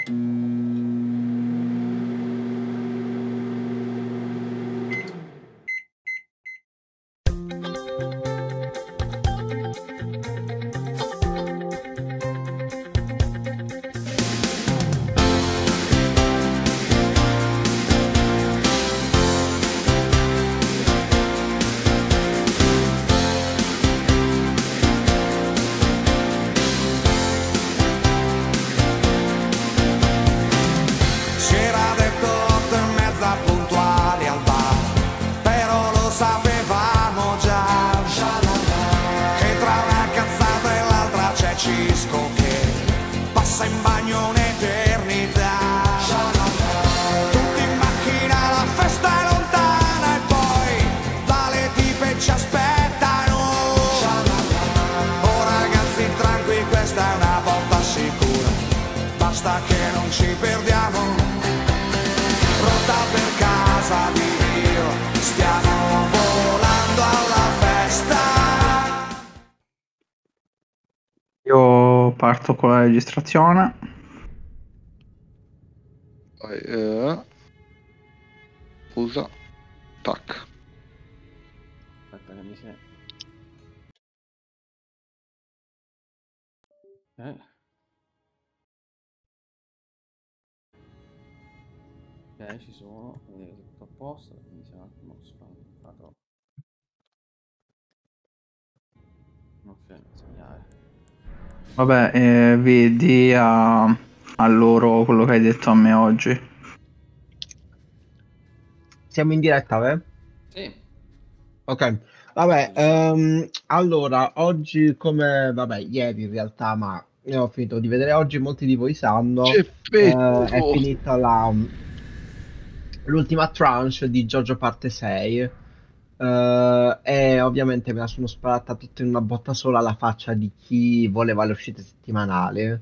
Io parto con la registrazione. Scusa. Tac. Aspetta che mi si... Ok, ci sono, quindi è tutto a posto, quindi siamo un attimo spaventato. Non c'è segnale. Vabbè, vedi a loro quello che hai detto a me oggi. Siamo in diretta, beh? Sì. Ok, vabbè, allora, oggi come, vabbè, ieri in realtà, ma io ho finito di vedere oggi, molti di voi sanno, è finita l'ultima tranche di JoJo parte 6, e ovviamente me la sono sparata tutta in una botta sola alla faccia di chi voleva le uscite settimanali.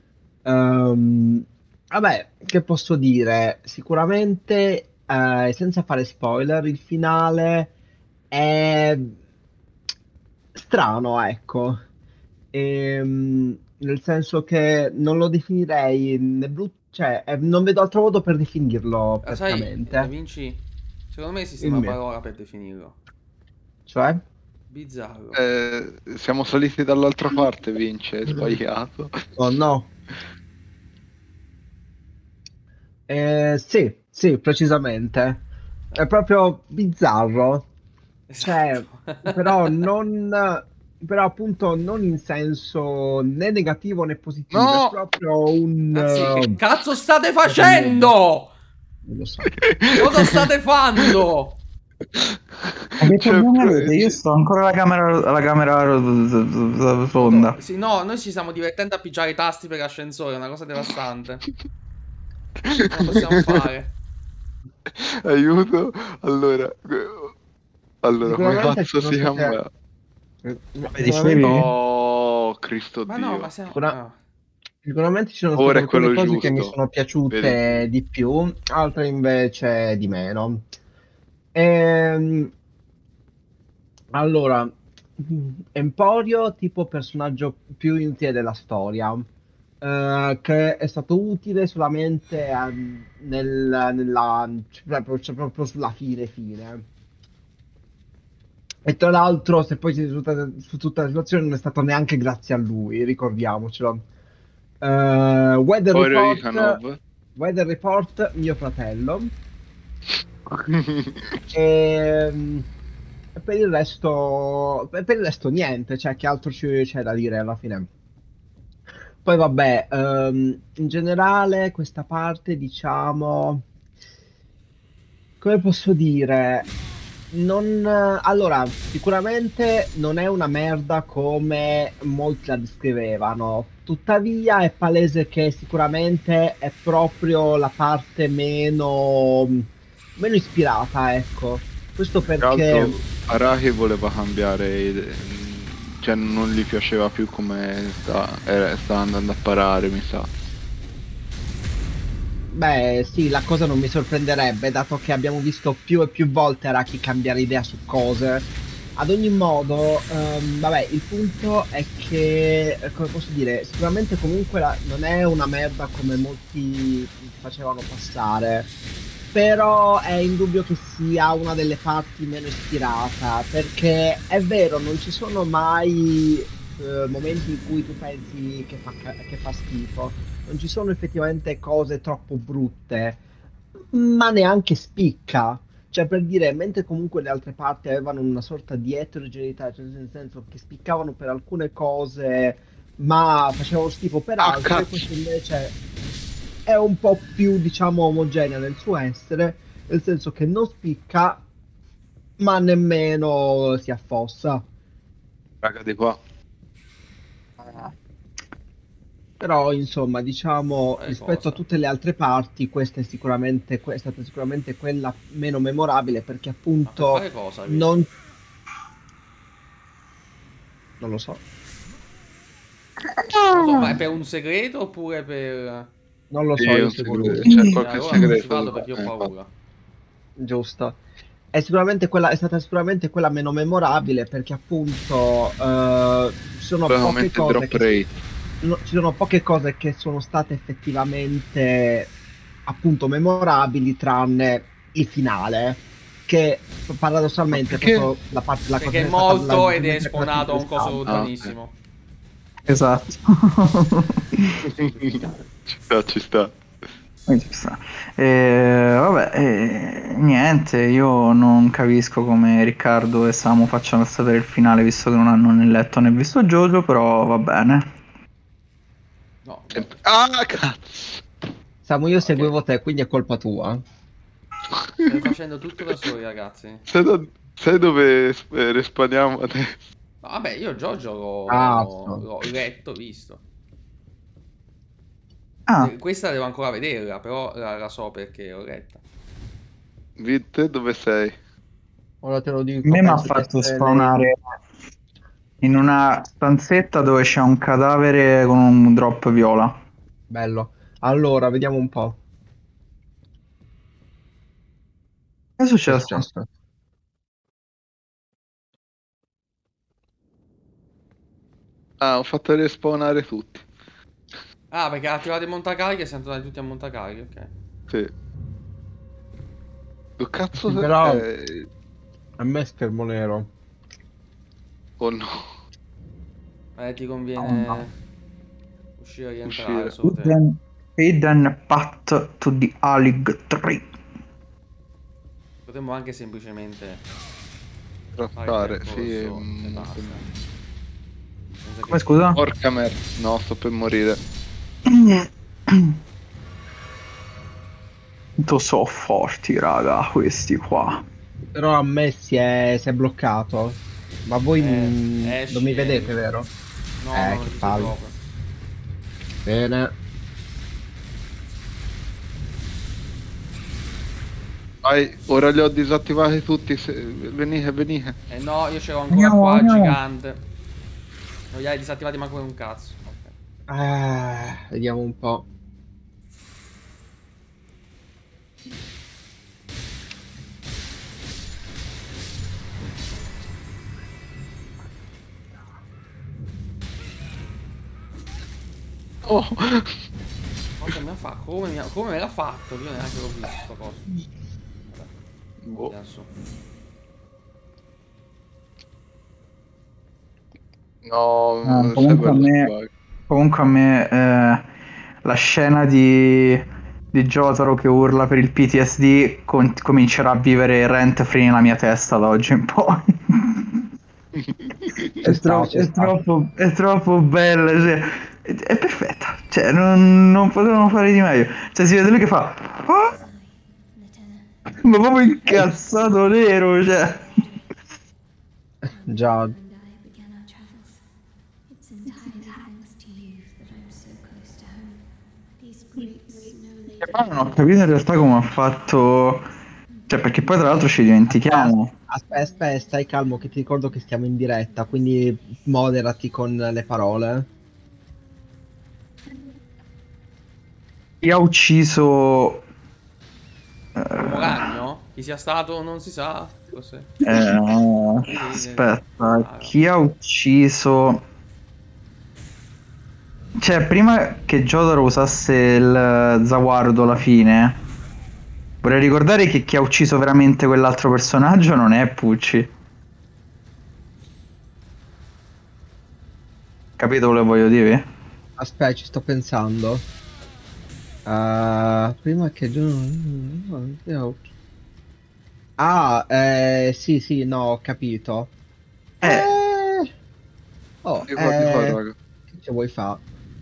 Vabbè, che posso dire? Sicuramente, senza fare spoiler, il finale è strano, ecco. Nel senso che non lo definirei né brutto, cioè, non vedo altro modo per definirlo Sai, praticamente. Vinci, secondo me esiste una Dimmi. parola per definirlo. Cioè? Bizzarro. Siamo saliti dall'altra parte, Vince, è sbagliato. Oh no. Sì, precisamente. È proprio bizzarro. Cioè, Esatto. però appunto non in senso né negativo né positivo, è No! proprio un... Ragazzi, che cazzo state facendo? Non lo so. Cosa state fando? Ma che problemi avete? Io sto ancora alla camera rotonda. Sì, no, noi ci stiamo divertendo a pigiare i tasti per l'ascensore, è una cosa devastante. Non lo possiamo fare. Aiuto. Allora, come Sicuramente cazzo ci si sono chiama? Dicevi? Oh, Cristo Ma Dio. no, ma siamo... Sicuramente ci sono Ora state è alcune quello cose che mi giusto. sono piaciute Vedi? di più, altre invece di meno. Ehm, Allora, Emporio, tipo personaggio più inutile della storia, che è stato utile solamente proprio sulla fine. E tra l'altro, se poi si è su tutta la situazione, non è stato neanche grazie a lui, ricordiamocelo. Weather Poi Report, Rikanov. Weather Report, mio fratello. E per il resto niente, cioè che altro c'è da dire alla fine. Poi vabbè, in generale questa parte, diciamo, come posso dire, allora, sicuramente non è una merda come molti la descrivevano, tuttavia è palese che sicuramente è proprio la parte meno ispirata, ecco. Questo Tra l'altro, perché... Araki voleva cambiare, cioè non gli piaceva più come stava andando a parare, mi sa. Beh, sì, la cosa non mi sorprenderebbe, dato che abbiamo visto più e più volte Araki cambiare idea su cose. Ad ogni modo, vabbè, il punto è che, come posso dire, sicuramente comunque non è una merda come molti facevano passare, però è indubbio che sia una delle parti meno ispirata, perché è vero, non ci sono mai momenti in cui tu pensi che fa schifo, non ci sono effettivamente cose troppo brutte, ma neanche spicca. Cioè, per dire, mentre comunque le altre parti avevano una sorta di eterogeneità, cioè nel senso che spiccavano per alcune cose, ma facevano schifo per Ah, altre, cazzo. questo invece è un po' più, diciamo, omogenea nel suo essere, nel senso che non spicca, ma nemmeno si affossa. Raga di qua. Però, insomma, diciamo, rispetto a Cosa? tutte le altre parti, è stata sicuramente quella meno memorabile perché Ma per appunto fare cosa, Vi? non, non lo so. Non lo so, ma è per un segreto oppure per... Non lo Sì, so, è io un seguo segreto. lui, C'è qualche Allora non ci segreto. vado perché ho Infatti. paura. giusto. È stata sicuramente quella meno memorabile perché appunto ci sono Poi poche aumenta il cose drop rate. ci sono poche cose che sono state effettivamente appunto memorabili tranne il finale, che Ma paradossalmente è perché? proprio la cosa Perché che è è stata morto ed è leggermente quella più spawnato a un coso interessante. Ah, ok. lontanissimo. Esatto. Ci sta, ci sta. Ci sta. Vabbè, niente, io non capisco come Riccardo e Samu facciano sapere il finale visto che non hanno né letto né visto Jojo, però va bene. No, Ah, cazzo! Samu, io no, che... seguivo te, quindi è colpa tua. Stai facendo tutto da soli, ragazzi. No, Sai dove respawniamo adesso? vabbè, io Jojo Cazzo. l'ho letto, visto. Ah, Questa devo ancora vederla, però la so perché l'ho letta. Te dove sei? Ora te lo a dico, me mi ha penso di fatto essere nei... spawnare in una stanzetta dove c'è un cadavere con un drop viola. Bello. Allora, vediamo un po'. Che è Che è successo? successo? Ah, ho fatto respawnare tutti. Ah, perché ha attivato il montacariche e siamo tornati tutti a montacariche, ok. Sì. Che cazzo Sì, però è? a me è schermo nero. Oh no. Ti Oh, conviene no. uscire e rientrare Uscire. solo te. Hidden Path to the Alig 3. Potremmo anche semplicemente fare il Trattare, sì. percorso e basta. Senza Come che- scusa? Porca merda. No, sto per morire. So forti, raga, questi qua. Però a me si è bloccato. Ma voi non mi vedete, vero? No, no, non Che ci sei palle. proprio. Bene. Vai, ora li ho disattivati tutti. Venite, venite. Eh no, io c'ero ancora Andiamo, qua, andiamo. gigante. Non li hai disattivati manco per un cazzo. Ok. Vediamo un po'. Oh. Cosa mi ha fatto? Come me l'ha fatto? Io neanche l'ho visto sto coso. Vabbè, Boh. adesso. No, sai Comunque a bello me, bug. comunque a me la scena di Jotaro che urla per il PTSD comincerà a vivere rent free nella mia testa da oggi in poi. È troppo bella, cioè, è perfetta, cioè non potevano fare di meglio. Cioè si vede lui che fa "Ah!" ma proprio incazzato nero, cioè. Già. and I began our travels. It's entirely thanks to you that I'm so close to home. These great snow E poi non ho capito in realtà come ha fatto, cioè perché poi tra l'altro ci dimentichiamo. Aspetta, stai calmo che ti ricordo che stiamo in diretta, quindi moderati con le parole. Chi ha ucciso L'uomo ragno? Chi sia stato non si sa. Cos'è? Aspetta, chi ha ucciso... Cioè, prima che Jotaro usasse il zaguardo alla fine, vorrei ricordare che chi ha ucciso veramente quell'altro personaggio non è Pucci. Capito quello che voglio dire? Aspetta, ci sto pensando. Prima che... sì, sì, no, ho capito. Oh, Di qua, raga. che ci vuoi fare?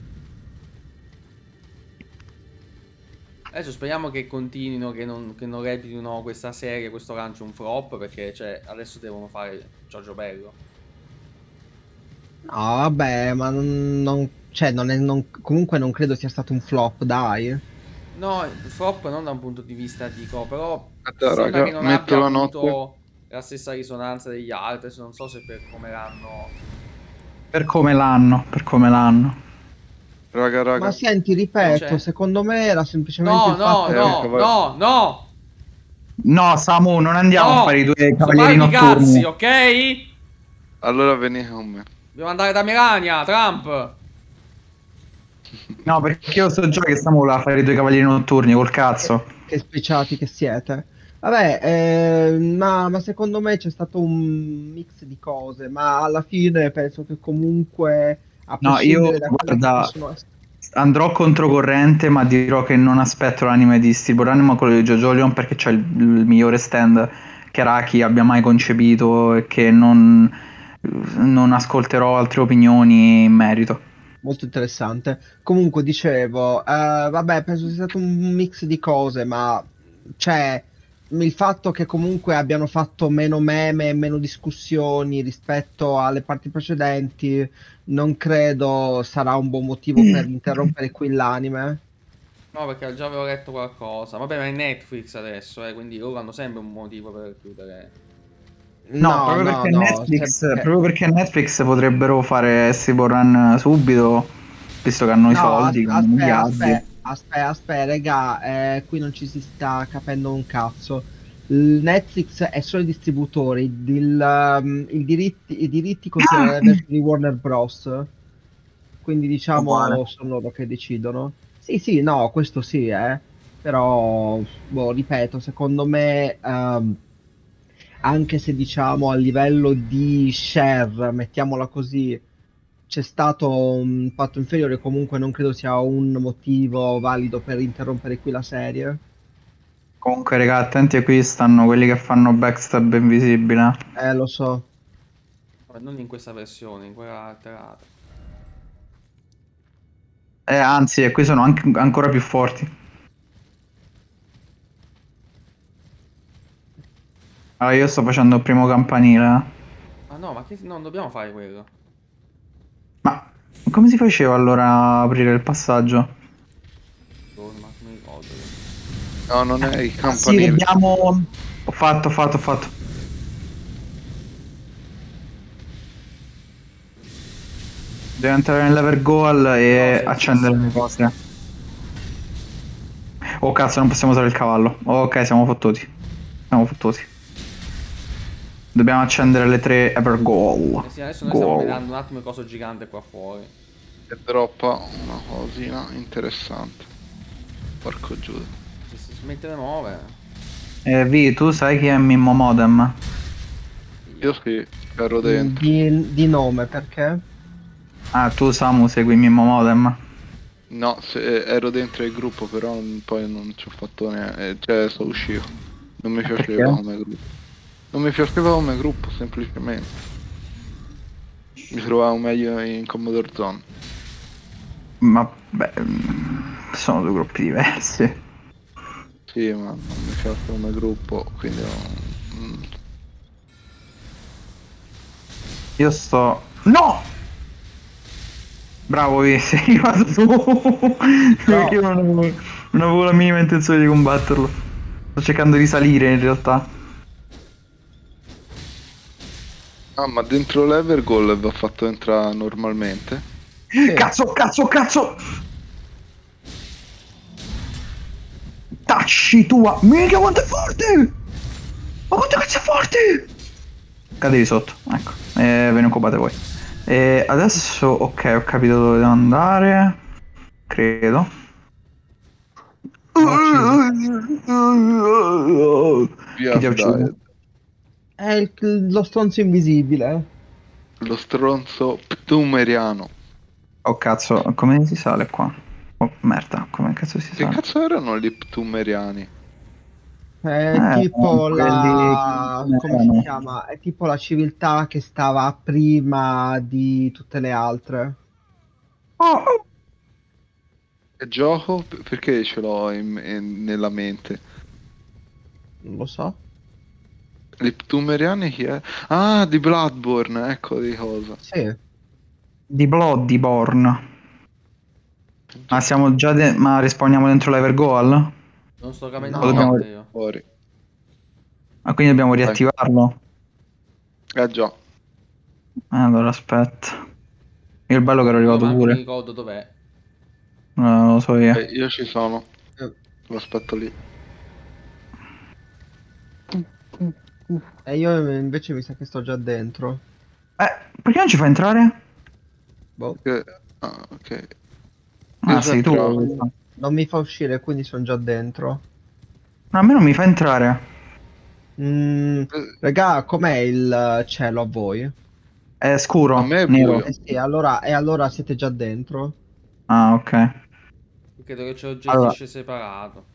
Adesso speriamo che continuino, che non replicino questa serie, questo lancio un flop, perché cioè, adesso devono fare Giorgio Bello. No, vabbè, ma cioè, comunque non credo sia stato un flop, dai. No, il flop non da un punto di vista dico, però Aspetta, sembra raga, che non metto abbia la avuto notte. la stessa risonanza degli altri, non so se per come l'hanno... Per come l'hanno. Raga. Ma senti, Non ripeto, c'è. secondo me era semplicemente No, il fatto no, no! No, Samu, non andiamo No! a fare i due Sto cavalieri parlando di notturni. cazzi, ok? Allora venite con me. Dobbiamo andare da Melania, Trump! No, perché io so già che Samu voleva fare i due cavalieri notturni col cazzo. che speciati che siete. Vabbè, ma secondo me c'è stato un mix di cose, ma alla fine penso che comunque, a No, io, prescindere da quelli che guarda, possono essere... andrò controcorrente, ma dirò che non aspetto l'anime di Steel Ball Anima, quello di JoJo Leon, perché c'è il migliore stand che Araki abbia mai concepito e che non ascolterò altre opinioni in merito. Molto interessante. Comunque, dicevo, vabbè, penso sia stato un mix di cose, ma cioè, il fatto che comunque abbiano fatto meno meme e meno discussioni rispetto alle parti precedenti, non credo sarà un buon motivo per interrompere qui l'anime. No, perché già avevo letto qualcosa. Vabbè, ma è Netflix adesso, quindi loro hanno sempre un motivo per chiudere. No, proprio perché Netflix potrebbero fare Steel Ball Run subito, visto che hanno i soldi, che hanno i miliardi. Aspetta, raga, qui non ci si sta capendo un cazzo. Il Netflix è solo il distributore, i diritti continuano ad essere di Warner Bros. Quindi diciamo Uguale. sono loro che decidono. Sì, no, questo sì, però, boh, ripeto, secondo me, anche se diciamo a livello di share, mettiamola così, c'è stato un impatto inferiore, comunque non credo sia un motivo valido per interrompere qui la serie. Comunque, raga, attenti, qui stanno quelli che fanno backstab invisibile. Lo so. Vabbè, non in questa versione, in quella alterata. Anzi, qui sono ancora più forti. Allora, io sto facendo il primo campanile. Ah no, ma che... non dobbiamo fare quello. Ma come si faceva allora a aprire il passaggio? Ma non mi ricordo. No, non è il Sì, campanile. abbiamo... Ho fatto. Devo entrare nell'ever goal e No, accendere le cose. Oh cazzo, non possiamo usare il cavallo. Ok, siamo fottuti. Dobbiamo accendere le 3 ever goal. Sì, adesso noi stiamo vedendo un attimo il coso gigante qua fuori. E droppa una cosina interessante. Porco Giuda. Se si smette di muovere. Vi, tu sai chi è Mimmo Modem? Io sì, ero dentro. Di nome, perché? Ah, tu Samu segui Mimmo Modem? No, ero dentro il gruppo, però poi non ci ho fatto neanche. Cioè, sono uscito. Non mi piaceva perché? come gruppo. Non mi piaceva come gruppo, semplicemente. Mi trovavo meglio in Commodore Zone. Ma beh, sono due gruppi diversi. Sì, ma non mi piace come gruppo, quindi non... Io sto... No! Bravo, Vi, sei arrivato tu. Perché io non avevo la minima intenzione di combatterlo. Sto cercando di salire in realtà. Ah, ma dentro l'Evergoal va fatto entrare normalmente? Cazzo! Tacci tua! Mica quanto è forte! Ma quanto cazzo è forte! Cadevi sotto, ecco. Ve ne occupate voi. E adesso, ok, ho capito dove devo andare. Credo. Via Chi ti ha ucciso? Diet. È lo stronzo invisibile. Lo stronzo ptumeriano. Oh cazzo, come si sale qua? Oh merda, come cazzo si Che sale? cazzo erano gli ptumeriani? È tipo la... quelli- come si chiama? È tipo la civiltà che stava prima di tutte le altre. Oh, E gioco? Perché ce l'ho nella mente? Non lo so. Gli ptumeriani chi è? Ah, di Bloodborne, ecco di cosa. Sì. di Bloodborne. Ma siamo già ma respawniamo dentro l'Evergoal? Non sto capendo No. niente io. Fuori. Ma quindi dobbiamo riattivarlo? Già. Allora aspetta. Io il bello che ero Io arrivato manco mi pure. ricordo dov'è. Non lo so io. Io ci sono. Eh, Lo aspetto lì. E io invece mi sa che sto già dentro. Perché non ci fa entrare? Boh. Ah, ok. Ah, Io sei tu. entravo. No, Non mi fa uscire, quindi sono già dentro. a me non mi fa entrare. Raga, com'è il cielo a voi? È scuro, A me è nero. buio. Eh sì, e allora siete già dentro? Ah, ok. Credo che ce lo Allora. gestisce separato.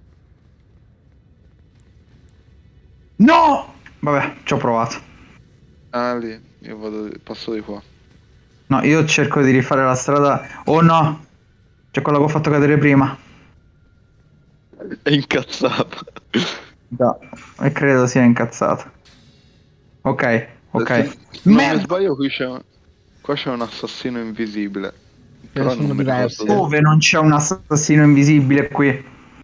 No! Vabbè, ci ho provato. Ah, lì. Io passo di qua. No, io cerco di rifare la strada. Oh no! C'è quello che ho fatto cadere prima. È incazzato. Già. E credo sia incazzato. Ok, ok. Se non mi Merda! sbaglio, qua c'è un assassino invisibile. sono non mi diversi. ricordo Dove non c'è un assassino invisibile qui?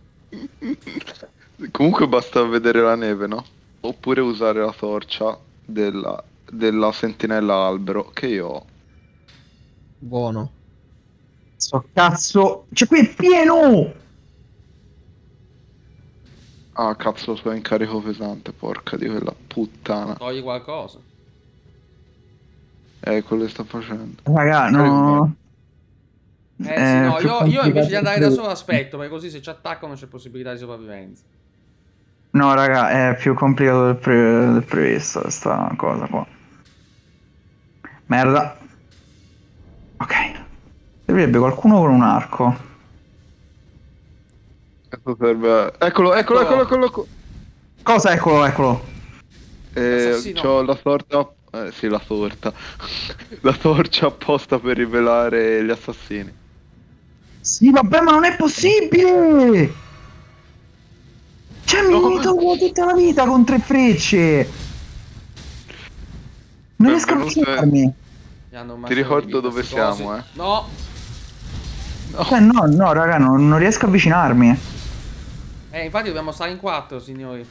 Comunque basta vedere la neve, no? Oppure usare la torcia della sentinella albero che io ho. Buono. Sto cazzo. C'è qui è pieno! Ah, cazzo, sono in carico pesante, porca di quella puttana. Togli qualcosa. Quello che sto facendo. Raga, no. Sì, no, più io invece di complicato andare di- da solo aspetto, perché così se ci attaccano c'è possibilità di sopravvivenza. No, raga, è più complicato del previsto questa cosa qua. Merda. Ok. Servirebbe qualcuno con un arco. Questo serve. Eccolo. Cosa? Eccolo, eccolo. Assassino. C'ho la torta. Sì, la torta. La torcia apposta per rivelare gli assassini. Sì, vabbè, ma non è possibile! Cioè, mi tolgo tutta la vita con 3 frecce! Non riesco a Benvenuto, avvicinarmi. Mi hanno Ti ammazzato ricordo di vita, dove sti siamo, cosi. No! No, raga, non riesco a avvicinarmi. Infatti dobbiamo stare in 4, signori.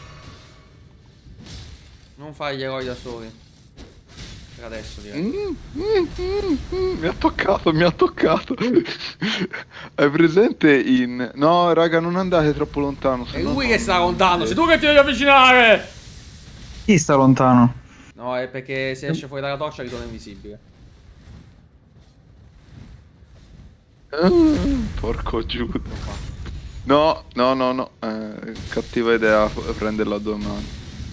Non fare gli eroi da soli. Per adesso, direi. Mi ha toccato. Hai presente in... No, raga, non andate troppo lontano. È sennò lui non- che sta lontano, sei tu che ti devi avvicinare! Chi sta lontano? No, è perché se esce fuori dalla torcia ritorna invisibile. Porco Giuda. No. Cattiva idea prenderla a 2 mani.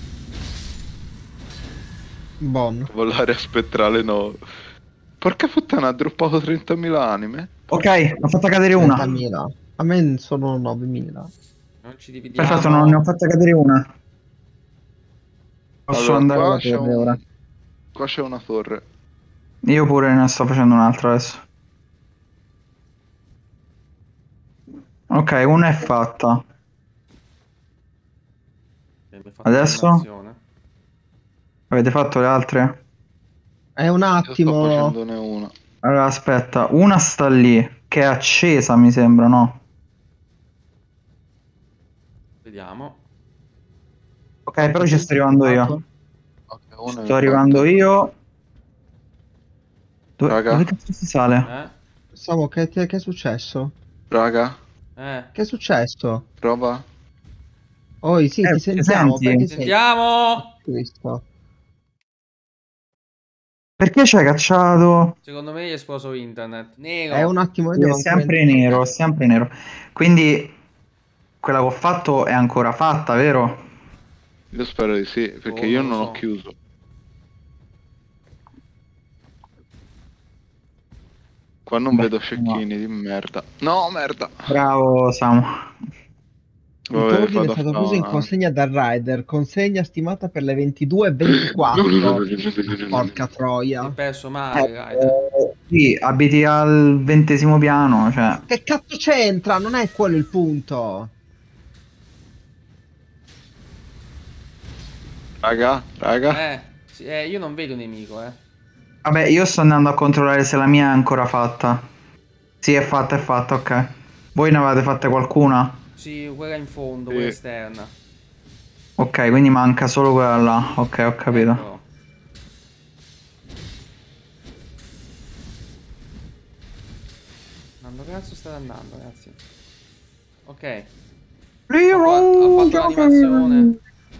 Buono. Volare spettrale no. Porca puttana, ha droppato 30.000 anime. Ok, ho fatta cadere una. 30.000. A me sono 9.000. Non ci dividiamo. Perfetto, non ne ho fatta cadere una. Posso Allora, andare qua alla c'è torre ora. Qua c'è una torre. Io pure ne sto facendo un'altra adesso. Ok, una è fatta. Mi hai fatto Adesso? un'azione. Avete fatto le altre? È un Io sto attimo. facendone una. Allora, aspetta, una sta lì, che è accesa, mi sembra, no? Vediamo. Ok, però ci sto arrivando io. Ok, una è Sto arrivando fatta. io. Raga. Dove cazzo si sale? Pensavo che è successo? Raga, Eh? Che è successo? prova. Oh, sì, ti ti sentiamo. senti? Perché sei Sentiamo! questo? Perché ci hai cacciato? Secondo me gli è esploso internet. È un Nero. attimo, io Sì, è devo ancora sempre entrare. nero, è sempre nero. Quindi quella che ho fatto è ancora fatta, vero? Io spero di sì, perché Oh, io non lo non ho so. chiuso. Qua non Beh, vedo no. scecchini di merda. No, merda. Bravo Samu. Il tuo Vabbè, ordine è vado a stato preso in fare... consegna dal Rider. Consegna stimata per le 22:24. Porca Si è troia. perso male, Ryder. Sì, abiti al 20° piano, cioè. Che cazzo c'entra? Non è quello il punto. Raga. Sì, io non vedo nemico, Vabbè, io sto andando a controllare se la mia è ancora fatta. Sì, è fatta, ok. Voi ne avete fatte qualcuna? Sì, quella in fondo, Sì. quella esterna. Ok, quindi manca solo quella là. Ok, ho capito. Eccolo. Quando cazzo state andando, ragazzi? Ok. Ha fatto l'animazione.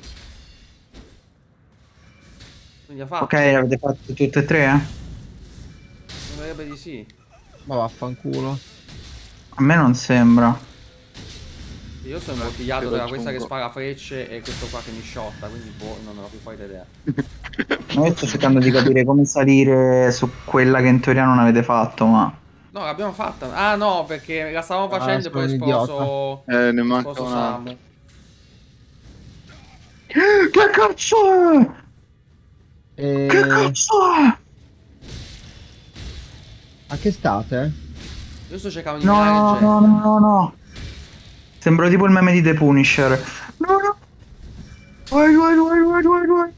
Quindi ha fatto. Ok, le avete fatte tutte e tre, eh? Sembrerebbe di sì. Ma vaffanculo. A me non sembra. Io sono imbottigliato Ti tra questa che raggiungo. spara frecce e questo qua che mi shotta, quindi boh, non ho più poi idea. Ma io sto cercando di capire come salire su quella che in teoria non avete fatto, ma... No, l'abbiamo fatta. Ah no, perché la stavamo facendo e sono poi è un idiota. esploso. Ne È manca esploso un'altra. Samu. Che cazzo è? Che E... cazzo è? A che state? Io sto cercando di No, minare no, no, gente. no, no, no. Sembro tipo il meme di The Punisher. No, no. Vai.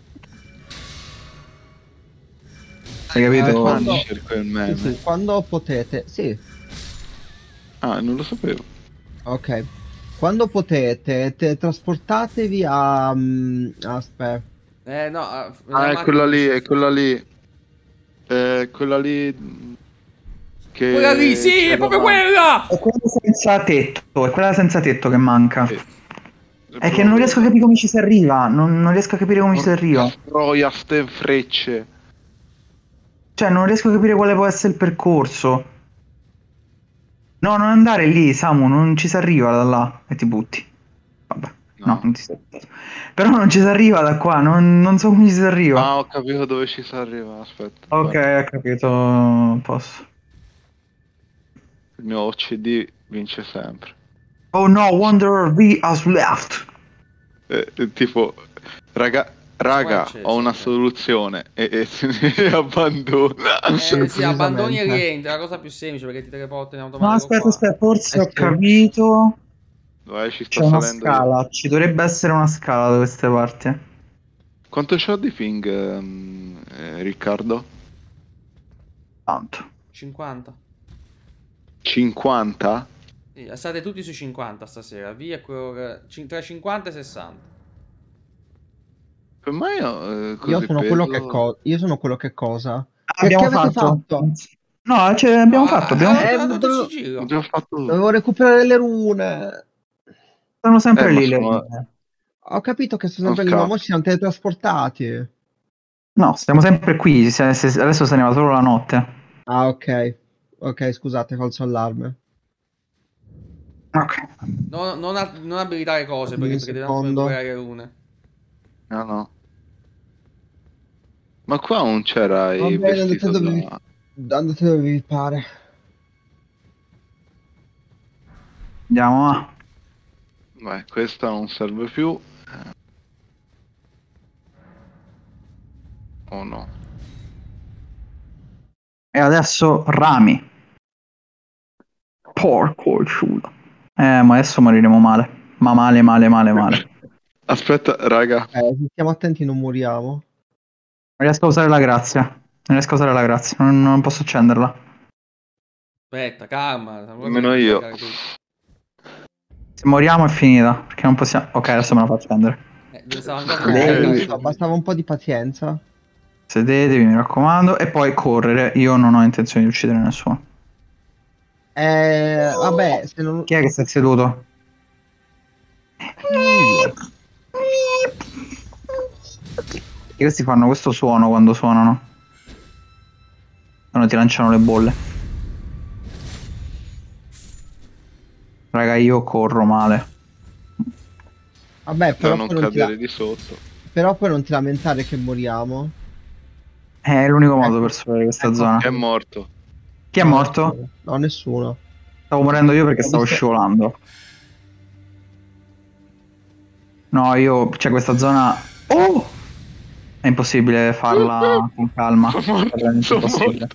Hai capito? Quando... Punisher quel meme. Sì, quando potete... Sì, Ah, non lo sapevo. ok. Quando potete, trasportatevi a... aspetta. No, Ah, la macchina è quella lì. Quella lì Quella lì, che sì, è c'era proprio davanti. quella! È quella senza tetto, è quella senza tetto che manca. Sì. È che non riesco a capire come ci si arriva. Non riesco a capire come ci si arriva. Porca troia, ste frecce. Cioè, non riesco a capire quale può essere il percorso. No, non andare lì, Samu, non ci si arriva da là e ti butti. Vabbè, no, non ti sei buttato. Però non ci si arriva da qua, non so come ci si arriva. Ah, ho capito dove ci si arriva. Aspetta. Ok, guarda. ho capito, posso. Il mio OCD vince sempre. Oh no, Wanderer V has left. Tipo, raga, C'è, ho una c'è. soluzione e se ne abbandona. Sì, abbandoni e Precisamente. rientri, è la cosa più semplice perché ti teleporta in No, automatico aspetta, qua. forse ho sì. capito. Dove ci C'è sta una salendo io. scala, ci dovrebbe essere una scala da queste parti. Quanto c'ho di ping, Riccardo? Tanto. 50. 50? Sì, state tutti sui 50 stasera. Via quello tra 50 e 60. Per me così Io sono quello che peso... io sono quello che cosa? Che Abbiamo avete fatto? fatto? No, cioè, No, abbiamo fatto. ha dato il do- sigillo. Abbiamo fatto tutto. dovevo recuperare le rune. Sono sempre Ma lì le sono linee. Ho capito che sono non sempre lì, ma scappo. mo ci siamo teletrasportati. No, stiamo sempre qui. Adesso se ne va solo la notte. Ah, ok. Ok, scusate, falso allarme. Ok. Non abilitare cose Dammi un perché devi un attimo secondo. recuperare le rune. No. Ma qua non c'era Va il bene, vestito da... andate dove vi pare. Andiamo a. Beh, questa non serve più. Oh no. E adesso rami. Porco ciulo. Ma adesso moriremo male. Ma male. Aspetta, raga. Se stiamo attenti non moriamo. Non riesco a usare la grazia. Non posso accenderla. Aspetta, calma. Siamo quasi Nemmeno a io. sbloccare tutto. Se moriamo è finita. Perché non possiamo. Ok, adesso me la faccio accendere. Stavamo quasi a Ok, sbloccare sì. tutto. Bastava un po' di pazienza. Sedetevi, mi raccomando. E poi correre. Io non ho intenzione di uccidere nessuno. Vabbè, se non... Chi è che sta seduto? Io. E questi fanno questo suono quando suonano. Quando ti lanciano le bolle. Raga, io corro male. Vabbè, Per però non poi non, cadere di sotto. però poi non ti lamentare che moriamo. È l'unico modo per superare questa Ecco. zona. È morto. Chi è No, morto? nessuno. No, nessuno. Stavo morendo io perché Ho stavo visto- scivolando. No, io... C'è questa zona... Oh! È impossibile farla con calma. Sono morto, È veramente sono impossibile.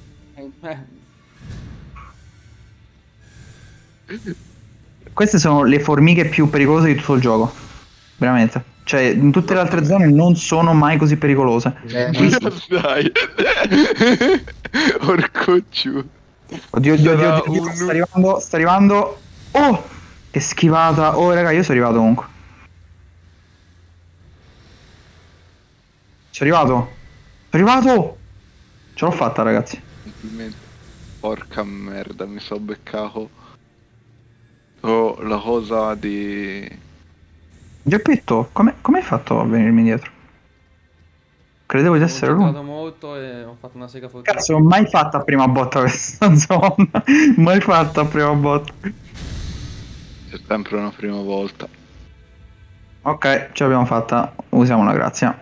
Queste sono le formiche più pericolose di tutto il gioco. Veramente. Cioè, in tutte le altre zone non sono mai così pericolose. Qui sì. Dai. Porco giù. Oddio, oddio, oddio, Sarà oddio, un- sta arrivando, sta arrivando. Oh! Che schivata. Oh, raga, io sono arrivato comunque. Sono arrivato. Sono arrivato. Ce l'ho fatta, ragazzi. Complimenti. Porca merda, mi so beccato. Oh, la cosa di... Geppetto, come hai fatto a venirmi dietro? Credevo di essere Ho lui. giocato molto e ho fatto una sega fortissima. Cazzo, non ho mai fatta a prima botta questa zona. Mai fatta a prima botta. C'è sempre una prima volta. Ok, ce l'abbiamo fatta. Usiamo la grazia.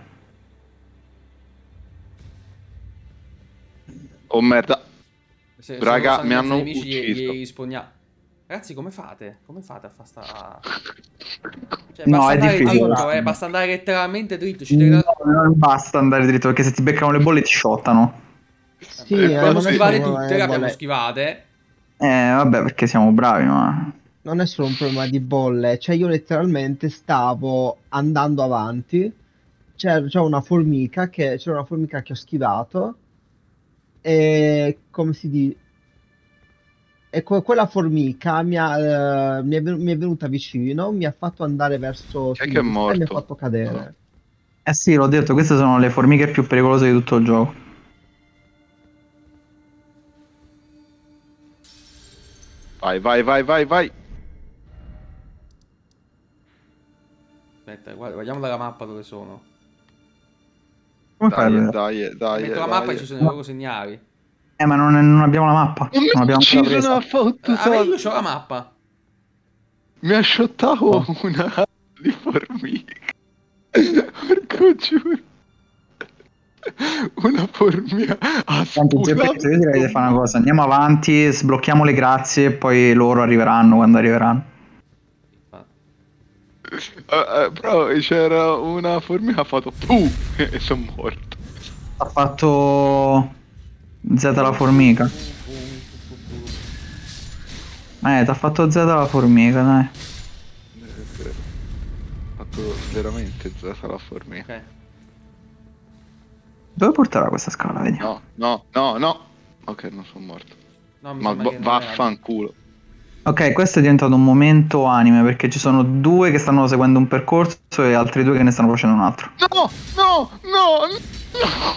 Oh merda. Se Raga, sono mi hanno nemici ucciso. gli rispugna. Ragazzi, come fate? Come fate a fare sta... Cioè, No, basta è andare difficile. dritto, basta andare letteralmente dritto. No, non basta andare dritto perché se ti beccano le bolle ti shottano. Sì, ma Le sì. schivate non tutte, è- le abbiamo bolle. schivate. Vabbè, perché siamo bravi, ma... Non è solo un problema di bolle, cioè io letteralmente stavo andando avanti, c'era una formica che ho schivato e come si dice, e quella formica mi è venuta vicino, mi ha fatto andare verso Chi è che è sinistra e mi ha morto? fatto cadere. Eh sì, l'ho detto, queste sono le formiche più pericolose di tutto il gioco. Vai, vai, vai, vai, vai. Aspetta, guardiamo dalla mappa dove sono. Come fai a Dai, vedere? dai, dai, Metto la dai. mappa e ci sono i loro segnali. Ma non abbiamo la mappa. Non mi Non ha abbiamo ancora ucciso presa. una foto Ah, beh, io c'ho la mappa. Mi ha shottato una di formica. Porco giuro. Una formica ha Tanto, spulato. io direi di fare una cosa. Andiamo avanti, sblocchiamo le grazie e poi loro arriveranno quando arriveranno. Però c'era una formica ha fatto puh e sono morto. Ha fatto... Z la formica. Ti ha fatto Z la formica, dai. Ha fatto veramente zeta la formica. Ok. Dove porterà questa scala? Vediamo. No, no, no, no. Ok, non sono morto. No, mi Ma sembra che non era- vaffanculo. Ok, questo è diventato un momento anime perché ci sono due che stanno seguendo un percorso e altri due che ne stanno facendo un altro. No, no, no, no.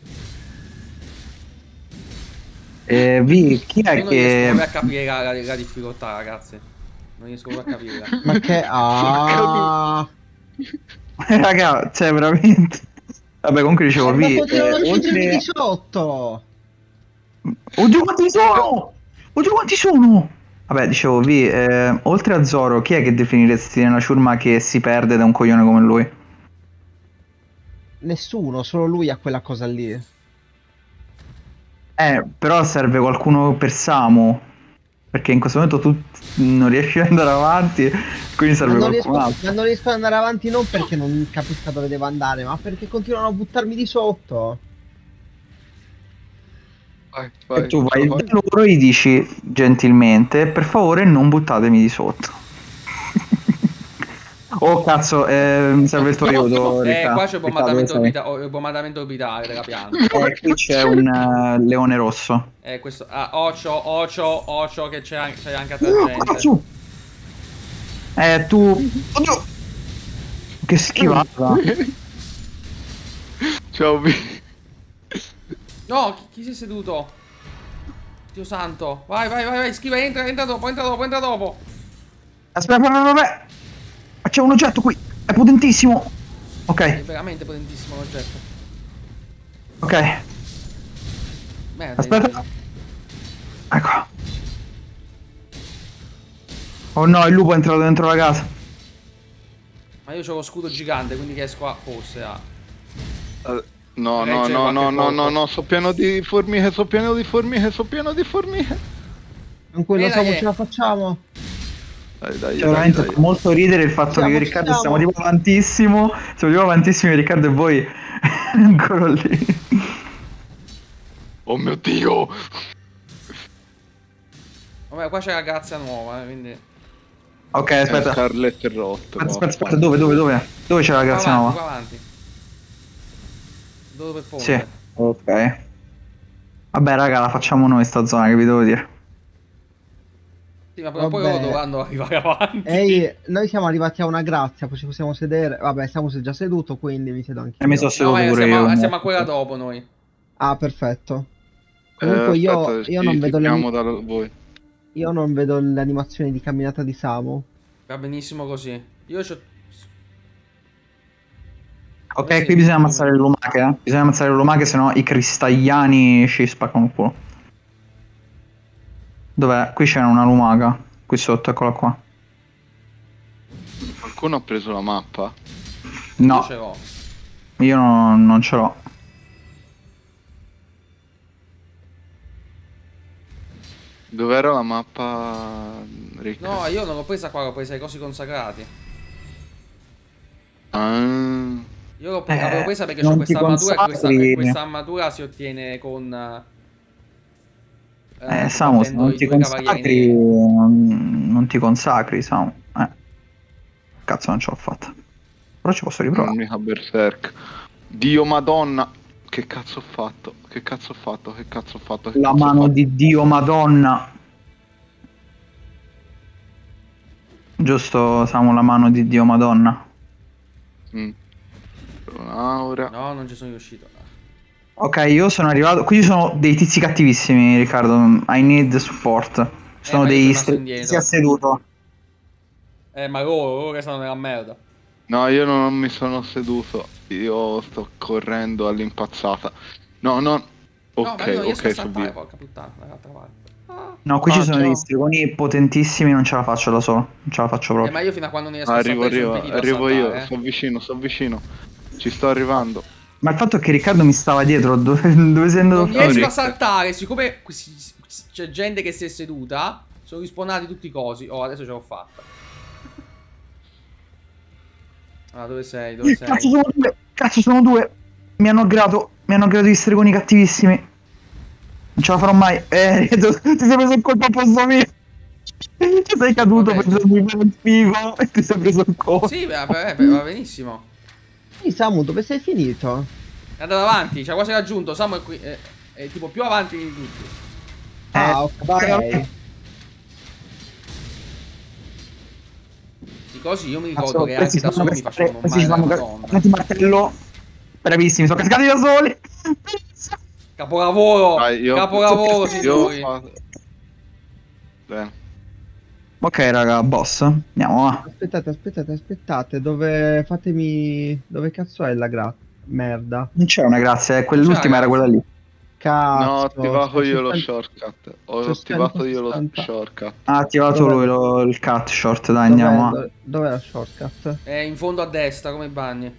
Vi, chi è Io non riesco proprio a che... capire la difficoltà, ragazzi. Non riesco proprio a capire. Ma che... Ah... Raga, cioè veramente... Vabbè, comunque dicevo, Ma Vi, potevano uccidermi oltre... di sotto! Oddio quanti sono! Oddio quanti sono! Vabbè, dicevo, Vi, oltre a Zoro, chi è che definiresti nella ciurma che si perde da un coglione come lui? Nessuno, solo lui ha quella cosa lì. Però serve qualcuno per Samu. Perché in questo momento tu non riesci ad andare avanti, quindi serve qualcun altro. Ma non riesco ad andare avanti non perché non capisco dove devo andare, ma perché continuano a buttarmi di sotto. Vai, E tu vai vai. da loro e gli dici gentilmente, per favore non buttatemi di sotto. Oh cazzo, mi serve il tuo aiuto. Ricca. Qua c'è il Ricca, dove sei? il bombardamento orbitale della pianta. Qui c'è un leone rosso. Questo... Ah, Ocio, che c'è anche altra Oh, gente. cazzo! Tu... Oddio! Che schifata. Ciao, Vi. No, chi si è seduto? Dio santo. Vai, schiva, entra dopo. Aspetta. Ma c'è un oggetto qui. È potentissimo. È Ok, veramente potentissimo l'oggetto. ok. Merda. Aspetta. Ecco. Oh no, il lupo è entrato dentro la casa. Ma io c'ho lo scudo gigante, quindi riesco a forse a... No, no, Reggere no, qualche no, no, no, colpo. no, sono pieno di formiche, sono pieno di formiche, sono pieno di formiche. Tranquillo, Samu, dai. ce la facciamo. Dai, dai, Cioè, veramente dai, fa dai. molto ridere il fatto che io e Ci Riccardo siamo. stiamo tipo avantissimo. Siamo tipo avantissimi io e Riccardo e voi ancora lì. Oh mio Dio! Vabbè, qua c'è la grazia nuova, quindi... Ok, aspetta. Scarlet è rotto. Aspetta, dove? Dove c'è la Qua grazia avanti, nuova? qua avanti. Dove per ponte. Sì, ok. Vabbè, raga, la facciamo noi sta zona, che vi devo dire. Sì, ma prima o poi Vabbè. loro dovranno arrivare avanti. Ehi, noi siamo arrivati a una grazia, poi ci possiamo sedere. Vabbè, Samu si è già seduto, quindi mi siedo anch'io. E mi sono No, seduto ma pure siamo, io. siamo a quella dopo noi. Ah, perfetto. Comunque Aspetta, io non vedo chiamo da voi. io non vedo le animazioni di camminata di Samu. Va benissimo così. Io c'ho... Ok, qui bisogna ammazzare le lumache, eh. Bisogna ammazzare le lumache, sennò i cristagliani ci spaccano il culo. Dov'è? Qui c'era una lumaca. Qui sotto, eccola qua. Qualcuno ha preso la mappa? Io No, ce l'ho. io non ce l'ho. Dov'era la mappa, Rick? No, io non l'ho presa qua, l'ho presa ai cosi consacrati. Ah, Io l'avevo presa perché non ho ti questa armatura e consacri. questa armatura si ottiene con... Samu, se combattendo non i ti due cavalieri consacri, neri. non ti consacri, Samu. Cazzo, non ce l'ho fatta. Però ci posso riprovare. mica Berserk. Dio madonna! Che cazzo ho fatto? Che cazzo ho fatto? Che cazzo ho fatto? Che La cazzo ho mano fatto? di Dio, Madonna. Giusto, Samu, la mano di Dio, Madonna. Un'aura. No, non ci sono riuscito. Ok, io sono arrivato. Qui ci sono dei tizi cattivissimi, Riccardo. I need support. Sono ma io dei sono rimasto indietro. si è seduto. Ma loro che stanno nella merda. No, io non mi sono seduto. Io sto correndo all'impazzata. No, no. No, ma io non Ok, riesco a ok, so saltare, via. porca puttana, dall'altra parte. No, qui ci sono ciao. dei stregoni potentissimi, non ce la faccio da solo. Non ce la faccio proprio. Ma io fino a quando non riesco Arrivo, a saltare sono arrivo, impedito a arrivo io. saltare, Sto vicino. Ci sto arrivando. Ma il fatto è che Riccardo mi stava dietro. Dove sei andato? Non riesco Rick. a saltare, siccome c'è gente che si è seduta, sono rispawnati tutti i cosi. Oh, adesso ce l'ho fatta. Ah, dove sei? Dove sei? Cazzo, sono due. Cazzo, sono due. Mi hanno aggrato gli stregoni cattivissimi. Non ce la farò mai. Ti sei preso il colpo a posto mio. Ci sei caduto Vabbè, pensando di fare il figo e ti sei preso il colpo. Sì, va benissimo. Ehi Samu, dove sei finito? È andato avanti, ci ha quasi raggiunto. Samu è qui, è tipo più avanti di tutti. Ah, ok. Di così io mi ricordo Cazzo, che anche da soli mi facevano male la madonna. Prendi martello. Bravissimi, sono cascati da soli. Capolavoro! Dai, io- Capolavoro, Io signori! Bene. Ok, raga, boss. Andiamo, va. Aspettate, dove dove cazzo è la merda? Non c'è una grazia, quell'ultima era quella lì. Cazzo. No, ho attivato io lo 160 shortcut. Ho c'ho attivato io lo 160. shortcut. Ha attivato Dov'è? lui il cut short, dai, andiamo. Va. Dov'è la shortcut? È in fondo a destra, come i bagni.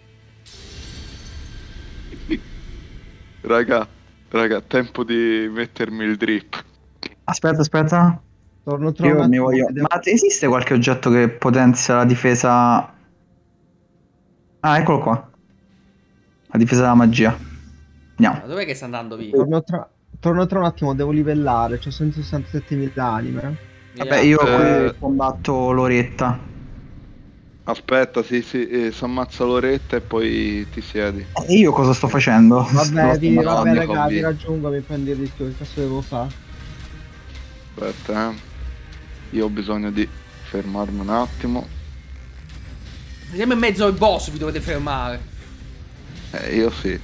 Raga, tempo di mettermi il drip. Aspetta. Torno tra Io un mi attimo, voglio. vediamo. Ma esiste qualche oggetto che potenzia la difesa? Ah, eccolo qua. La difesa della magia. Andiamo. Ma dov'è che sta andando via? Torno tra un attimo, devo livellare, c'ho 167.000 anime. Vabbè, io qui Eh. combatto l'oretta. Aspetta, sì, si ammazza l'oretta e poi ti siedi. E io cosa sto facendo? Vabbè, Madonna, raga, hobby. vi raggiungo, mi prendi il rischio, che cazzo devo fare? Aspetta, Io ho bisogno di fermarmi un attimo. Siamo in mezzo al boss, vi dovete fermare. Io sì.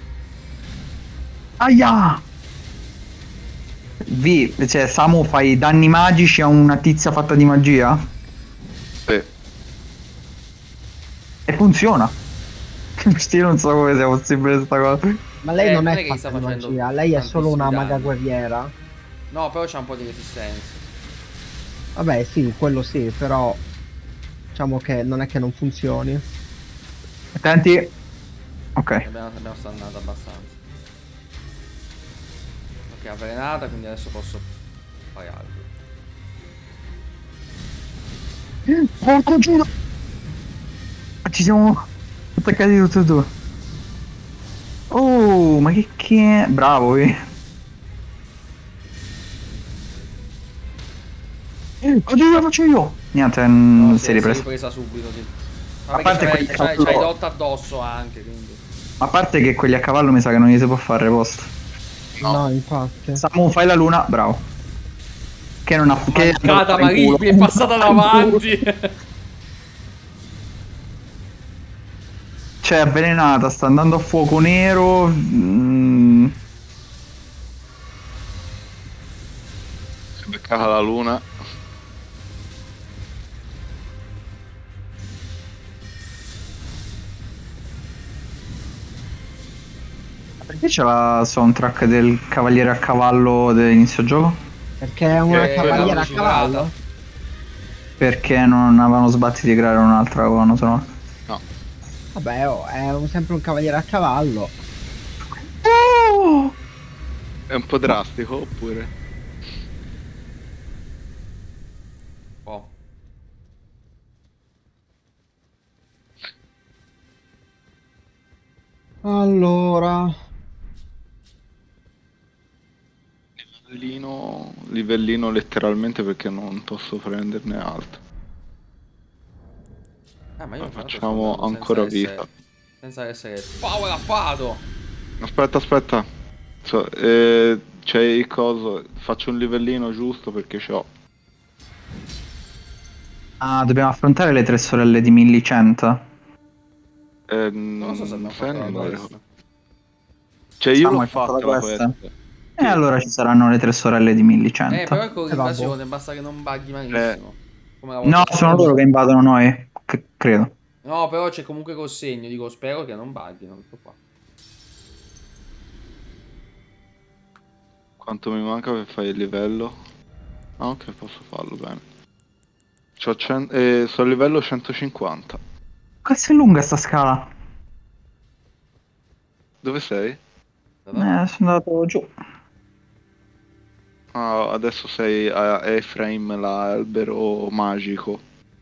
Aia! Cioè, Samu, fai danni magici a una tizia fatta di magia? Sì. E funziona. Io non so come sia possibile questa cosa. Ma lei non non è è che fatta sta di facendo magia, lei è solo una tantissimi maga danni. guerriera. No, però c'ha un po' di resistenza. Vabbè, sì, quello sì, però diciamo che non è che non funzioni. Attenti. Ok. Abbiamo stannato abbastanza. Ok, avvelenata, quindi adesso posso fare altro. Porco giuro. Ci siamo attaccati tutti e due. Oh, ma che è? Bravo, Oddio, lo faccio io. Niente, No, si è ripreso. ripresa subito, sì. A Ma parte perché quelli a c'hai cavallo- dot addosso anche, quindi. A parte che quelli a cavallo mi sa che non gli si può fare repost. No, infatti. Samu, fai la luna, bravo. Che non ha... Che Mancata Marie, mi è passata davanti. Cioè, avvelenata, sta andando a fuoco nero. Si è beccata la luna. Perché c'è la soundtrack del cavaliere a cavallo dell'inizio gioco? Perché è una cavaliera a quella cavallo? Perché non avevano sbatti di creare un'altra colonna sonora? No. Vabbè, oh, è sempre un cavaliere a cavallo. Oh! È un po' drastico, oppure? Oh. Allora, Livellino letteralmente perché non posso prenderne altro. Ma io Facciamo sto andando ancora senza vita. essere- senza essere power appato. Aspetta. C'è il coso. Faccio un livellino giusto perché c'ho. Ah, dobbiamo affrontare le tre sorelle di Millicent. Non so se abbiamo sai, fatto non la me lo quest. ricordo. Cioè io Samu, l'ho hai fatto fatta la la quest? quest. E allora ci saranno le tre sorelle di Millicent. Però con vabbè. l'invasione basta che non bughi malissimo. Come la No, volta sono scorsa. loro che invadono noi. Credo. No, però c'è comunque col segno, dico, spero che non buggino tutto qua. Quanto mi manca per fare il livello? Ah, ok, posso farlo bene. Sono a livello 150. Cazzo è lunga sta scala. Dove sei? Sono andato giù. Ah, adesso sei a Ephraim, l'albero magico.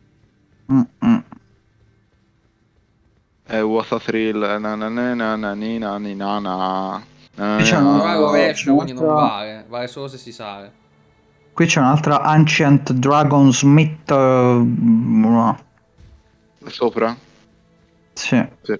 What a thrill. Na na na na na ni na ni na na. Diciamo- Però è rovescio, quindi non un'altra- vale. Vale solo se si sale. Qui c'è un'altra Ancient Dragon Smith. Sopra? Sì. Sì.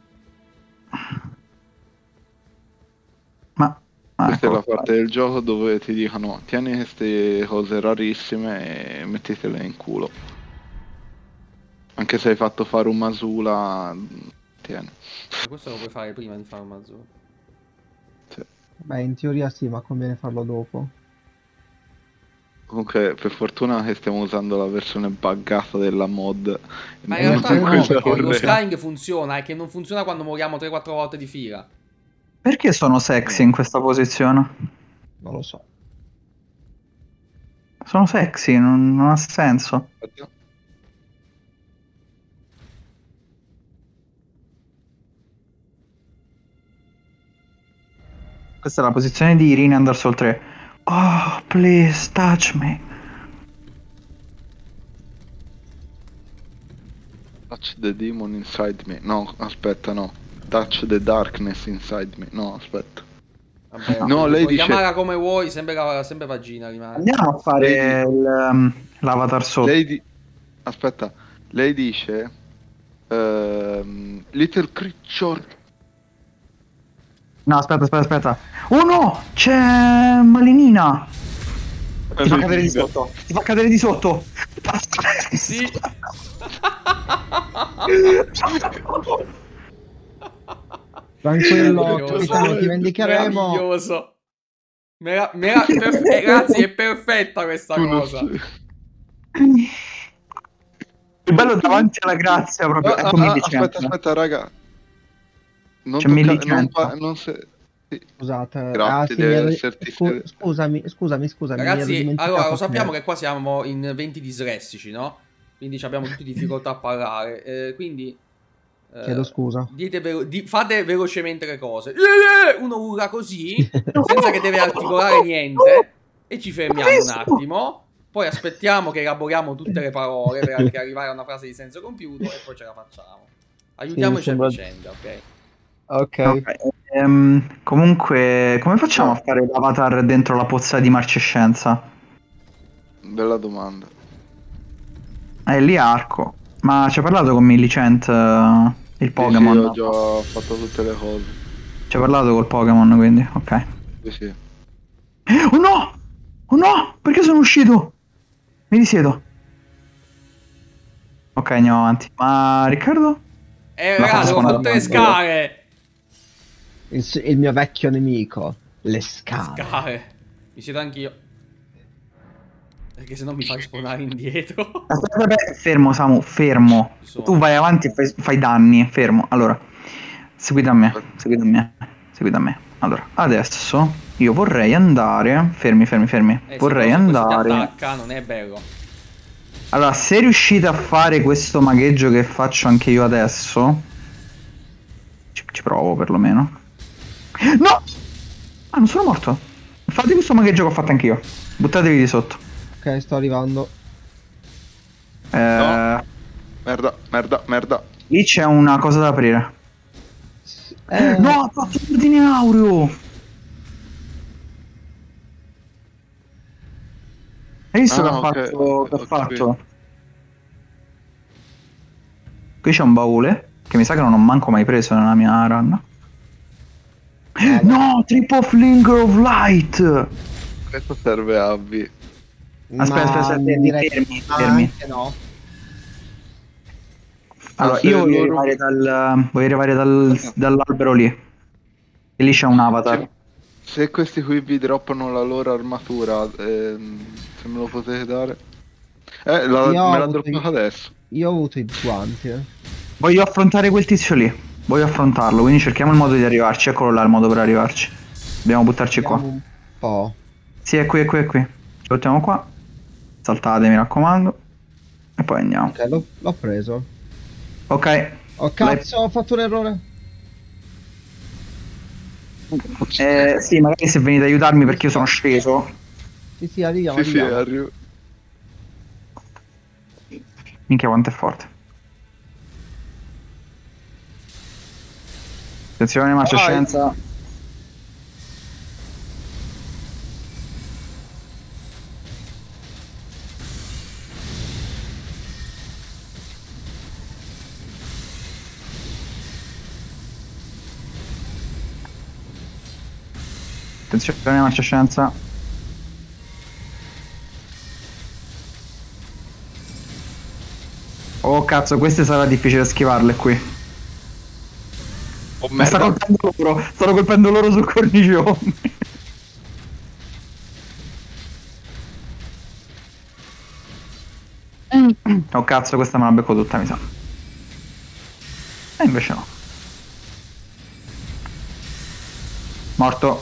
Ma Questa è la ecco qua. parte del gioco dove ti dicono tieni queste cose rarissime e mettitele in culo. Anche se hai fatto fare un Masula, tieni. E questo lo puoi fare prima di fare un mazzo. beh, in teoria sì, ma conviene farlo dopo. Comunque, per fortuna che stiamo usando la versione buggata della mod. Ma in realtà no, quella perché lo reale. skying funziona, è che non funziona quando moriamo 3-4 volte di fila. Perché sono sexy in questa posizione? Non lo so. Sono sexy, non ha senso. Aspetta. Questa è la posizione di Irina Dark Souls 3. Oh, please, touch me. Touch the demon inside me. No, aspetta, no. Touch the darkness inside me. No, aspetta. Vabbè, No, lei puoi dice- chiamarla come vuoi, sempre vagina rimane. Andiamo a fare l'avatar sotto. Aspetta, lei dice Little creature. No, aspetta. Oh no, c'è Malinina. Ti fa cadere di sotto. Ti fa cadere di sotto. Sì. Tranquillo, Meraviglioso. capitano, ti vendicheremo. Meraviglioso. Ragazzi, è perfetta questa cosa. Il bello davanti alla grazia proprio. Ecco Millicent. Aspetta, raga. Non C'è tocca, Millicent. non se... sì. Scusate. Grazie Sì, di esserti... scusami, mi ero Ragazzi, dimenticato allora lo che- sappiamo che qua siamo in 20 dislessici, no? Quindi abbiamo tutte difficoltà a parlare. Quindi Chiedo scusa. fate velocemente le cose. Uno urla così, senza che deve articolare niente. E ci fermiamo un attimo. Poi aspettiamo che elaboriamo tutte le parole per arrivare a una frase di senso compiuto e poi ce la facciamo. Aiutiamoci sembra- a vicenda, ok? Ok. Ok, comunque, come facciamo a fare l'avatar dentro la pozza di marcescenza? Bella domanda. Lì arco. Ma ci ha parlato con Millicent, il Sì, Pokémon? ho già fatto tutte le cose. Ci ha parlato col Pokémon, quindi, ok. Sì. Oh no! Oh no! Perché sono uscito? Mi risiedo. Ok, andiamo avanti. Ma Riccardo? Raga, devo fare tutte le scale. Il mio vecchio nemico. Le scale. Scale. Mi siedo anch'io. Perché se no mi fai spawnare indietro. Aspetta, fermo Samu, fermo. Tu vai avanti e fai danni, fermo. Allora, segui da me. Allora, adesso io vorrei andare... Fermi. Vorrei andare... Se ti attacca, non è bello. Allora, se riuscite a fare questo magheggio che faccio anche io adesso... Ci provo perlomeno. No! Ah, non sono morto. Fate questo magheggio che ho fatto anche io. Buttatevi di sotto. Ok, sto arrivando. No. Merda. Lì c'è una cosa da aprire. No, ha fatto un ordine aureo! Hai visto che ha fatto? Qui c'è un baule, che mi sa che non ho manco mai preso nella mia run. No, Trip of Linger of Light! Questo serve a B. Aspetta, fermi. No. Allora, io voglio arrivare dall'albero lì. E lì c'è un avatar. Se questi qui vi droppano la loro armatura, se me lo potete dare. Me l'ha droppato adesso. Io ho avuto i guanti. Voglio affrontare quel tizio lì. Voglio affrontarlo, quindi cerchiamo il modo di arrivarci. Eccolo là il modo per arrivarci. Dobbiamo buttarci qua. Un po'. Sì, è qui. Ci mettiamo qua. Saltate, mi raccomando. E poi andiamo. Ok, l'ho preso. Ok. Oh cazzo, ho fatto un errore. Sì, magari se venite ad aiutarmi perché io sono sceso. Sì, arriviamo. Sì, arrivo. Minchia quanto è forte. Attenzione, marcescenza. Attenzione, marcescenza. Oh cazzo, queste sarà difficile schivarle qui. Oh, Ma stanno colpendo loro sul cornicione. Oh cazzo, questa me la becco tutta, mi sa. E invece no. Morto.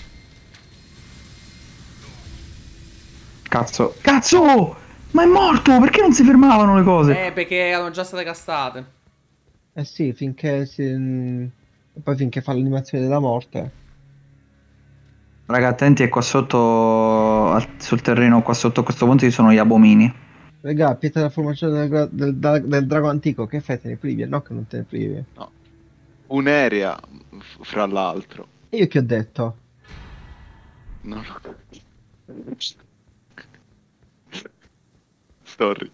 Cazzo! Ma è morto! Perché non si fermavano le cose? Perché erano già state castate. Eh sì, finché poi finché fa l'animazione della morte. Raga, attenti che qua sotto, sul terreno, qua sotto a questo punto ci sono gli abomini. Raga, pietra della formazione del drago antico, che fai, te ne privi? No, che non te ne privi. No. Un'area, fra l'altro. E io che ho detto? No. Sorry.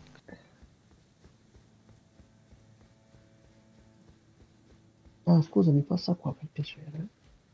Ah, scusa, mi passa qua per piacere.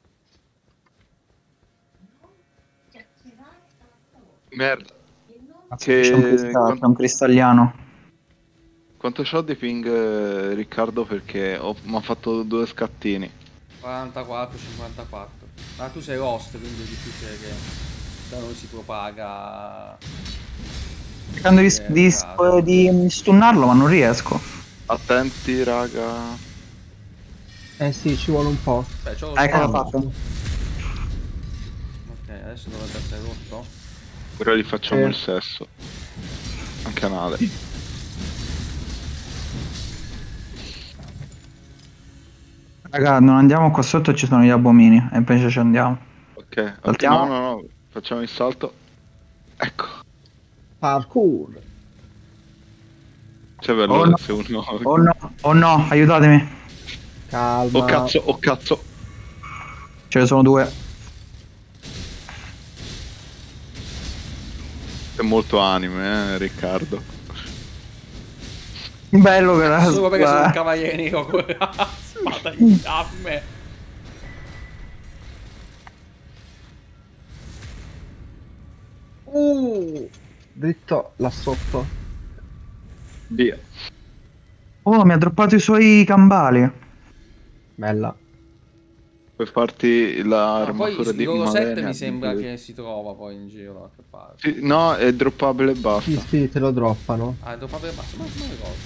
Merda. C'è un cristalliano. Quanto c'ho di ping, Riccardo? Perché mi ha fatto 2 scattini. 44, 54. Ma tu sei lost, quindi è difficile che da noi si propaga. cercando di stunnarlo, ma non riesco. Attenti, raga. Eh sì, ci vuole un po'. Beh, c'ho lo Ecco, l'ho scudo. fatto. Ok, adesso dovrebbe essere rotto. Ora gli facciamo Sì. il sesso. Un canale. Raga, non andiamo qua sotto, ci sono gli abomini. E invece ci andiamo. Ok, Saltiamo? no, facciamo il salto. Ecco. Parkour. C'è bello Oh no. se uno... Oh no, aiutatemi. Calma. Oh cazzo, oh cazzo. Ce ne sono due. È molto anime, Riccardo. Bello che la Solo perché sono un spada. cavaliere nero con la spada di fiamme. Dritto là sotto. Via. Oh, mi ha droppato i suoi cambali. Bella. Puoi farti No, poi l'armatura il di loro 7 Malenia. mi sembra che si trova poi in giro da qualche parte. Sì, no, è droppabile e basta. Sì, sì, te lo droppano. Ah, è doppato e basta, ma non ricordo.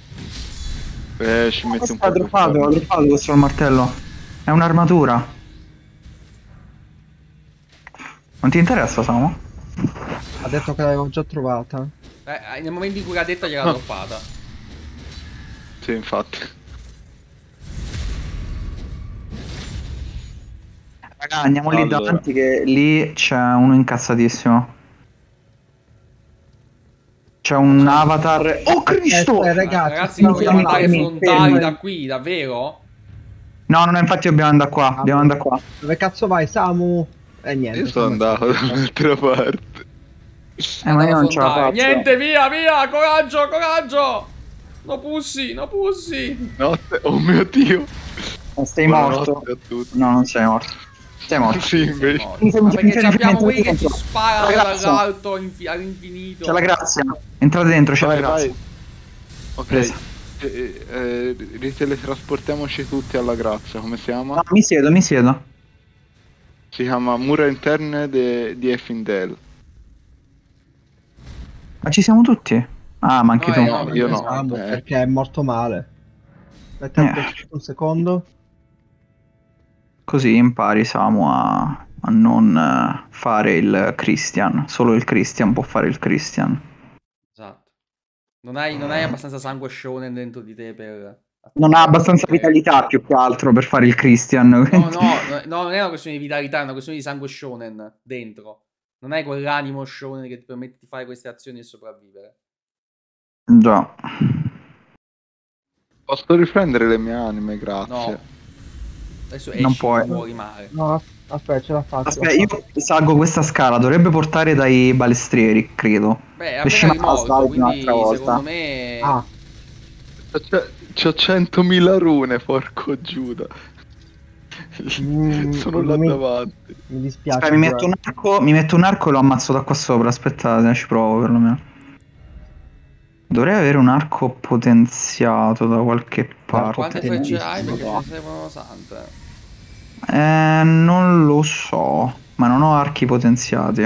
Ci metti un Ha po' più droppato, forza. ha droppato questo il martello. È un'armatura. Non ti interessa, Samu? Ha detto che l'avevo già trovata. Nel momento in cui l'ha detta gliel'ha No. droppata. Sì, infatti. Raga, andiamo lì Allora. davanti che lì c'è uno incazzatissimo. C'è un avatar. Oh Cristo! Ragazzi, Ragazzi, vogliamo andare fermi, frontali fermi. da qui, davvero? No, no, infatti dobbiamo andare qua. Dobbiamo andare qua. Dove cazzo vai, Samu? Niente. Io sono andato dall'altra parte. Ma io non ce la Affrontare. faccio. Niente, via, via, coraggio, coraggio! No pussi, no pussi! Notte, oh mio Dio. Sei morto. Buonanotte a tutti. No, non sei morto. Sei morto. Sì, invece. Ma perché abbiamo quelli che ci Dentro. sparano Ragazzi. dall'alto all'infinito. C'è la grazia. Entrate dentro, c'è la Vai, grazia. vai. Ok. Presa. Riteletrasportiamoci tutti alla grazia. Come si chiama? No, mi siedo, mi siedo. Si chiama Mura Interne di Effindel. Ma ci siamo tutti? Ah, ma anche No, tu. no, io no. Samu, perché è morto male. Aspetta un secondo. Così impari, Samu, a non fare il Christian. Solo il Christian può fare il Christian. Esatto. Non hai abbastanza sangue shonen dentro di te per... Non ha abbastanza vitalità più che altro per fare il Christian. No, non è una questione di vitalità, è una questione di sangue shonen dentro. Non hai quell'animo shonen che ti permette di fare queste azioni e sopravvivere. Già. Posso riprendere le mie anime, grazie. No. Adesso Non esci, puoi. muori male. No, aspetta, ce la faccio. Aspetta, io salgo questa scala, dovrebbe portare dai balestrieri, credo. Beh, è Riusciamo appena a rimorto, salire quindi un'altra volta. secondo me... Ah, C'ho 100.000 rune, porco Giuda. Sono là mi- davanti. mi dispiace. Aspetta, mi metto un arco e lo ammazzo da qua sopra. Aspettate, ci provo perlomeno. Dovrei avere un arco potenziato da qualche parte. Quante frecce hai? Perché ce ne servono sante. Non lo so, ma non ho archi potenziati.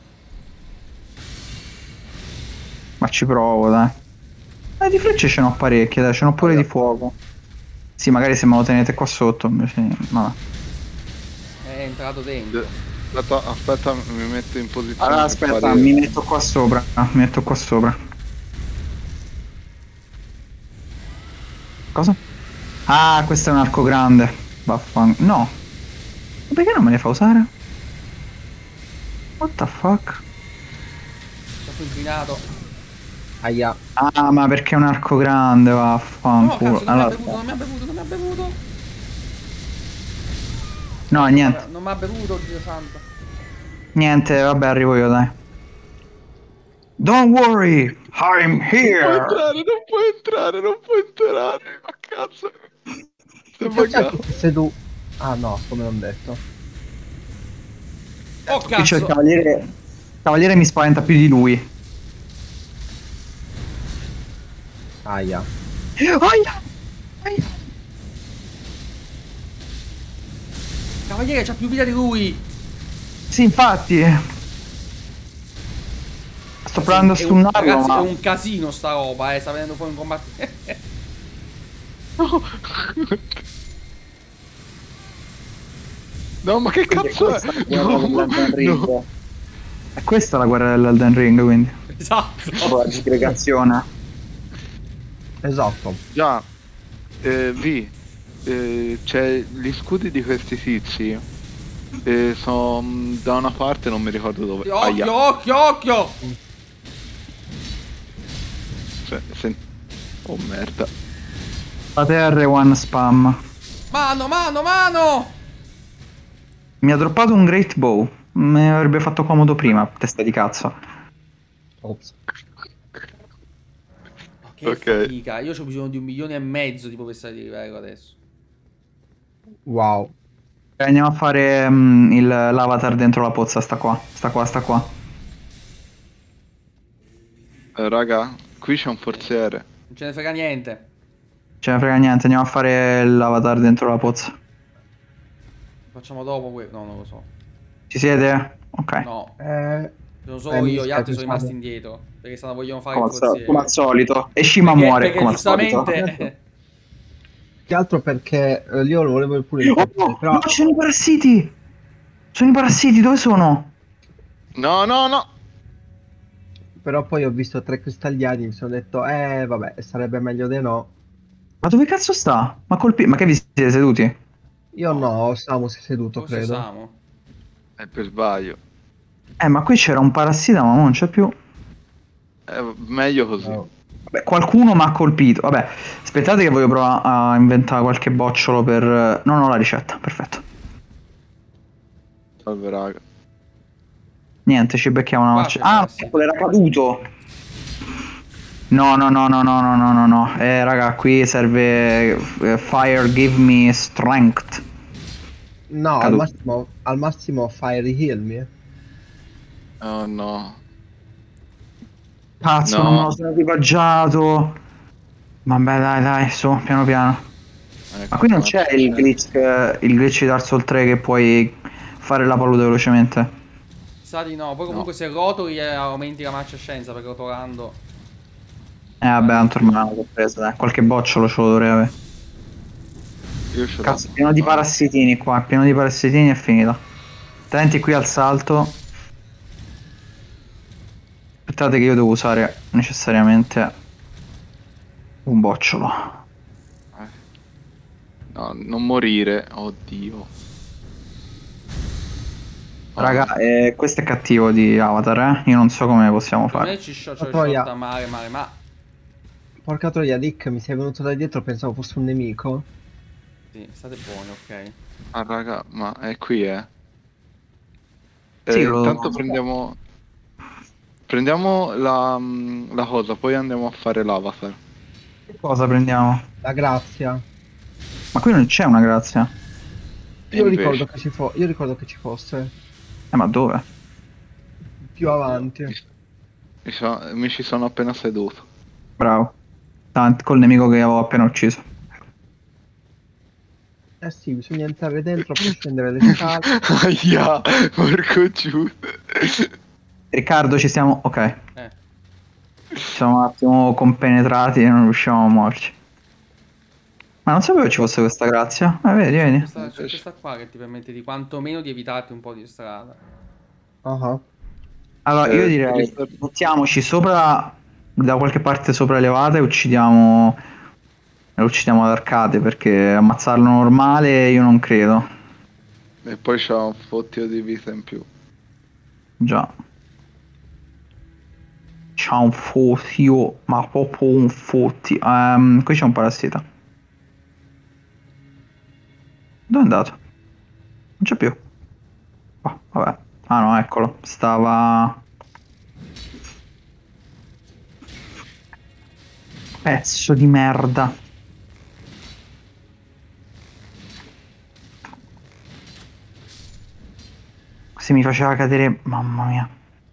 Ma ci provo, dai. Di frecce ce n'ho parecchie, dai, ce n'ho pure di fuoco. Sì, magari se me lo tenete qua sotto, invece... Vabbè. È entrato dentro. Aspetta, mi metto in posizione. Allora, per aspetta, fare- mi metto qua sopra. Mi metto qua sopra. Cosa? Ah, questo è un arco grande. No. Ma perché non me ne fa usare? What the fuck? Troppo inclinato. Aia. Ah, ma perché è un arco grande, No, vaffanculo. cazzo, Allora, non mi ha bevuto, non mi ha bevuto. no, niente. Non mi ha bevuto, Dio santo. Niente, vabbè, arrivo io, dai. Don't worry, I'm Non here. può entrare, non può entrare. Ma cazzo. Sei buggato. Se tu... Ah no, come non detto. Oh Qui c'è il cazzo. cavaliere. Il cavaliere mi spaventa più di lui. Aia. Aia! Aia! Cavaliere c'ha più vita di lui. Sì, infatti. Sto provando a stunnarlo, Ragazzi, ma... è un casino sta roba, sta venendo fuori un combattimento. No, ma che cazzo è? No. È questa la guerra dell'Elden Ring, quindi. Esatto. La disgregazione. Esatto. Già, c'è gli scudi di questi tizi. Sono da una parte, non mi ricordo dove. Aia. Occhio! Cioè, oh merda. Fate R1 spam. Mano! Mi ha droppato un Great Bow. Mi avrebbe fatto comodo prima, testa di cazzo. Ops. Che Ok. fatica. Io ho bisogno di 1,5 milioni tipo per salire di livello adesso. Wow. Andiamo a fare l'avatar dentro la pozza, sta qua. Raga, qui c'è un forziere. Non ce ne frega niente. Ce ne frega niente, andiamo a fare l'avatar dentro la pozza. Facciamo dopo no, non lo so. Ci siete? Ok. No, Eh, sono solo mi io, gli altri dispiace, sono rimasti scusate. indietro. Perché vogliono fare il Come forziere. al solito. E Shima muore, Perché come al solito. giustamente... che altro perché io lo volevo pure Oh, ripetere, però no, ci sono i parassiti! Sono i parassiti, dove sono? No. però poi ho visto 3 cristagliati, mi sono detto, vabbè, sarebbe meglio di no. Ma dove cazzo sta? Ma che vi siete seduti? Io no, Samus è seduto, Forse credo. Samu. È per sbaglio. Ma qui c'era un parassita, ma non c'è più. Meglio così. No. Vabbè, qualcuno mi ha colpito. Vabbè, aspettate che voglio provare a inventare qualche bocciolo per... Non ho la ricetta, perfetto. Salve raga. Niente, ci becchiamo una Qua marcia. c'è Ah, parassita. eccolo, era caduto. No. Raga, qui serve Fire Give Me Strength. No, Caduto. al massimo Fire Heal me. Oh no. Cazzo, No. non me lo sono equipaggiato. Vabbè, dai, su, piano piano. Ma qui non c'è il glitch di Dark Souls 3 che puoi fare la palude velocemente. Sa di no. Poi comunque se rotoli aumenti la marcia scienza perché rotolando... Vabbè, tanto ormai l'ho presa, dai. Qualche bocciolo ce lo dovrei avere. Io ce l'ho. Cazzo, pieno di parassitini qua, pieno di parassitini è finita. Attenti qui al salto. Aspettate che io devo usare necessariamente un bocciolo. No, non morire. Oddio. Raga, questo è cattivo di Avatar, Io non so come possiamo Per me fare. ci Troia. sciolta male, ma... Porca troia, Rick, mi sei venuto da dietro, pensavo fosse un nemico. Sì, state buoni, ok. Ah raga, ma è qui Sì, intanto prendiamo la cosa, poi andiamo a fare l'avatar. Che cosa prendiamo? La grazia. Ma qui non c'è una grazia. Io Invece- ricordo che ci fosse. Ma dove? Più avanti. Mi ci sono appena seduto. Bravo. Col nemico che avevo appena ucciso. Eh sì, bisogna entrare dentro per scendere le scale. Aia, porco giù. Riccardo, ci stiamo... Ok. Eh. Ci siamo un attimo compenetrati e non riusciamo a muoverci. Ma non sapevo ci fosse questa grazia. Vedi. C'è questa qua che ti permette di quantomeno di evitarti un po' di strada. Ah. Allora, io direi, mettiamoci sopra, da qualche parte sopra elevata e uccidiamo ad arcate, perché ammazzarlo normale io non credo. E poi c'ha un fottio di vita in più. Già. C'ha un fottio, ma proprio un fottio. Qui c'è un parassita. Dove è andato? Non c'è più. Oh, vabbè. Ah no, eccolo. Stava... Pezzo di merda. Se mi faceva cadere... Mamma mia.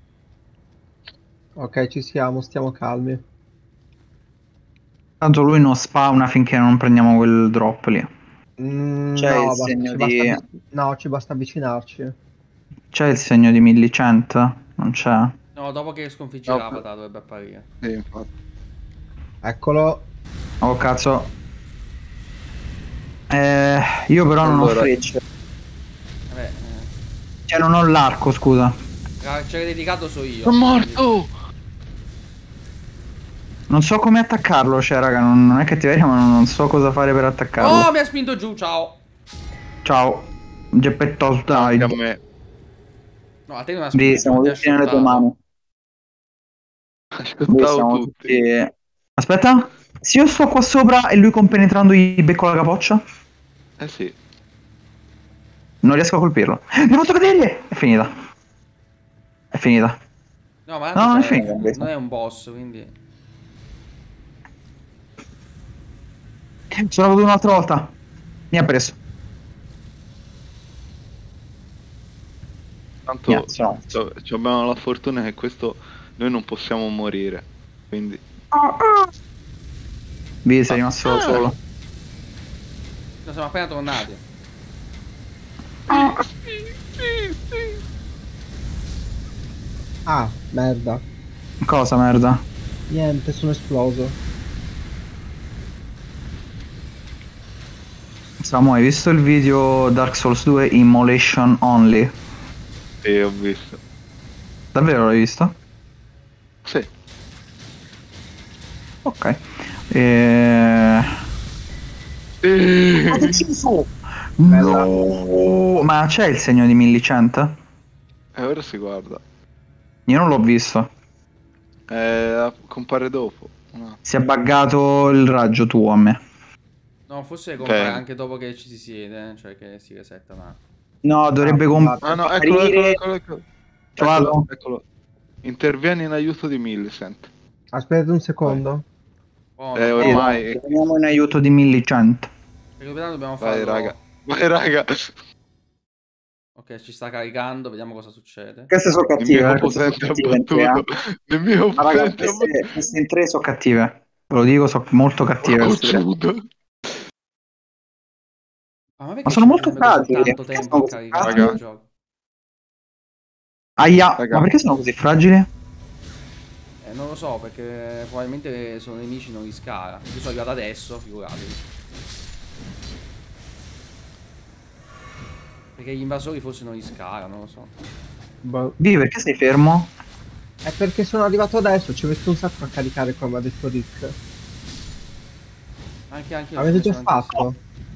Ok, ci siamo, stiamo calmi. Tanto lui non spawna finché non prendiamo quel drop lì. C'è No, il segno di... no, ci basta avvicinarci. C'è il segno di Millicent? Non c'è? No, No, dopo che sconfiggi No, l'avatar dovrebbe apparire. Sì, infatti. Eccolo. Oh cazzo. Io però non ho Allora. frecce. Vabbè, Cioè non ho l'arco, scusa. c'era dedicato so io. Sono morto! Non so come attaccarlo, cioè raga, non è cattiveria, ma non so cosa fare per attaccarlo. Oh, mi ha spinto giù, ciao. Ciao. Geppetto, dai. Anche a me. No, a te non ha Sì, spinto siamo giù, ti ha tutti nelle tue shottato. mani. Sì, Ascoltavo siamo tutti. tutti... Aspetta. Se io sto qua sopra e lui compenetrando gli becco la capoccia, Eh sì. non riesco a colpirlo. Mi ha fatto cadere! È finita. È finita. No, ma No, non è tanto finita invece. non è un boss, quindi... Sono venuto un'altra volta. Mi ha preso. Tanto Niente, no. abbiamo la fortuna che questo noi non possiamo morire. Quindi. Vi sei rimasto solo. No, siamo appena tornati. Ah, merda. Cosa merda? Niente, sono esploso. Samu, hai visto il video Dark Souls 2 Immolation Only? Sì, ho visto. Davvero l'hai visto? Sì. Ok. No! Ma c'è il segno di Millicent? E ora si guarda. Io non l'ho visto. Compare dopo. No. Si è buggato il raggio tuo a me. No, forse compare Bene. anche dopo che ci si siede, cioè che si resetta un attimo. No, dovrebbe Ah no, eccolo. Trovato? Eccolo. Intervieni in aiuto di Millicent. Aspetta un secondo. Oh, Ormai. Veniamo in aiuto di Millicent. recuperando dobbiamo Vai farlo... raga. Vai raga. Ok, ci sta caricando, vediamo cosa succede. Queste sono Il mio cattive. potente abbattuto. Il mio Ma raga, potente queste in tre sono cattive. Ve lo dico, sono molto cattive. queste tre. abbattuto. Ma perché Ma sono ci molto mette così fragili. tanto tempo a Sono caricare fragili. il gioco? Aia, Raga. ma perché sono così fragili? Non lo so, perché probabilmente sono nemici non li scala. Io sono arrivato adesso, figuratevi. Perché gli invasori forse non li scala, non lo so. Boh. Vivi, perché sei fermo? È perché sono arrivato adesso, ci ho messo un sacco a caricare come ha detto Rick. Anche io Avete ci ho già messo tantissimo. fatto?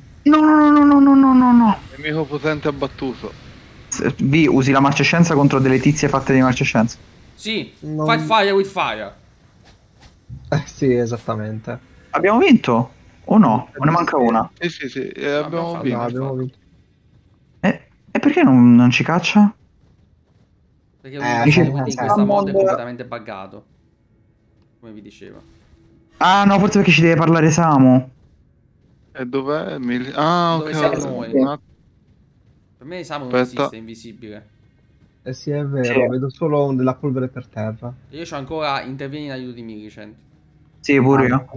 No. Nemico potente abbattuto. Vi usi la marcescenza contro delle tizie fatte di marcescenza. Sì, Non- fight fire with fire. Sì, esattamente. Abbiamo vinto? O no? O ne manca una? Sì, abbiamo abbiamo fatto. vinto. No, abbiamo vinto. E perché non ci caccia? Perché dice- in questa mod è Hammond- completamente buggato. Come vi dicevo. Ah no, forse perché ci deve parlare Samu. E dov'è? Ah, Dove ok. siamo noi? Un attimo. Per me Samu non Aspetta. esiste, è invisibile. Eh sì, è vero, Sì. vedo solo della polvere per terra. E io c'ho ancora intervieni in aiuto di Millicent. Sì, pure io.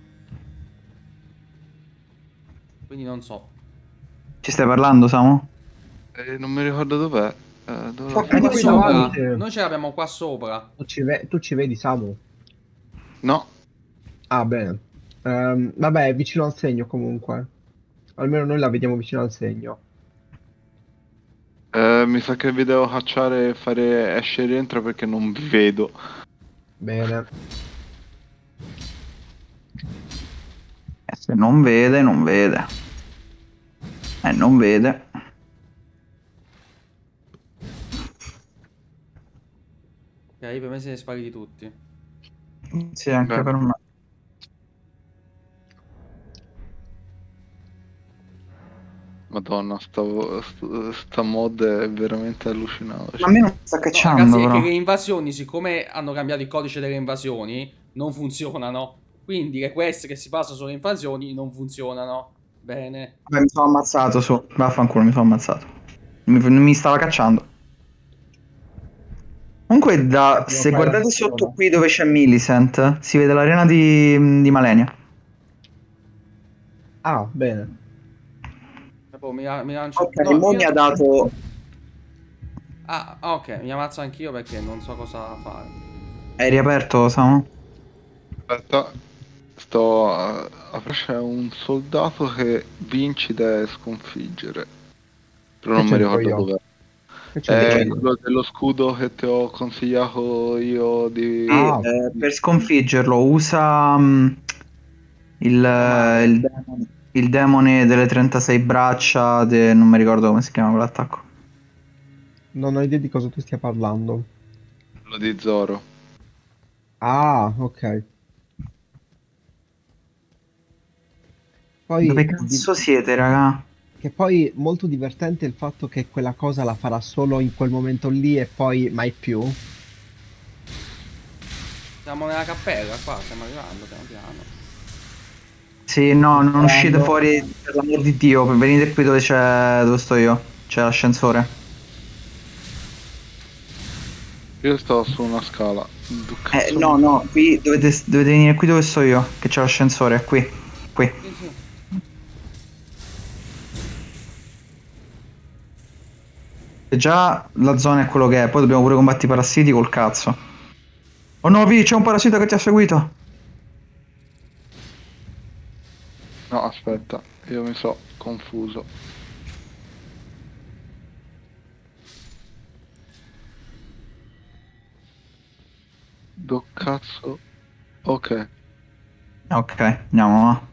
Quindi non so. Ci stai parlando, Samu? Non mi ricordo dov'è. Dove l'ho Fuck, Qua qui sopra. davanti. Noi ce l'abbiamo qua sopra. Tu ci vedi, Samu? No, Ah, bene. Vabbè, è vicino al segno comunque. Almeno noi la vediamo vicino al segno. mi sa che vi devo cacciare e fare esce e rientra perché non vi vedo. Bene. Se non vede, non vede. Non vede. Ok, per me se ne spariti tutti. Sì, anche Beh. per me. Madonna, sta mod è veramente allucinante. Ma a me non sta No, cacciando, ragazzi, è però. che le invasioni, siccome hanno cambiato il codice delle invasioni, non funzionano. Quindi le quest che si passano sulle invasioni non funzionano. Bene. Vabbè, mi sono ammazzato su. Vaffanculo, mi sono ammazzato. Mi stava cacciando. Comunque, se fare guardate la sotto missione. qui dove c'è Millicent, si vede l'arena di Malenia. Ah, bene. E poi mi lancio... Ok, no, mo io- mi ha dato. Ah, ok, mi ammazzo anch'io perché non so cosa fare. Hai riaperto, Samu? Aspetta, c'è un soldato che vinci da sconfiggere. Però non mi c'entro ricordo io? dov'è. Che c'entro È io? quello dello scudo che ti ho consigliato io di... Ah. Per sconfiggerlo usa Normale. il demone delle 36 braccia, non mi ricordo come si chiama quell'attacco. Non ho idea di cosa tu stia parlando. quello di Zoro. Ah, ok. Poi, Dove cazzo siete, raga? che poi molto divertente il fatto che quella cosa la farà solo in quel momento lì e poi mai più. Siamo nella cappella qua, stiamo arrivando piano piano. Sì, no, non Sperando. uscite fuori per l'amor di Dio, venite qui dove dove sto io. C'è l'ascensore. Io sto su una scala. Cazzo, No, qui dovete venire qui dove sto io, che c'è l'ascensore, qui. Qui. Sì, sì. E già la zona è quello che è, poi dobbiamo pure combattere i parassiti col cazzo. Oh no, Vi, c'è un parassita che ti ha seguito. No, aspetta, io mi so confuso. Do cazzo. Ok. Ok, andiamo, va.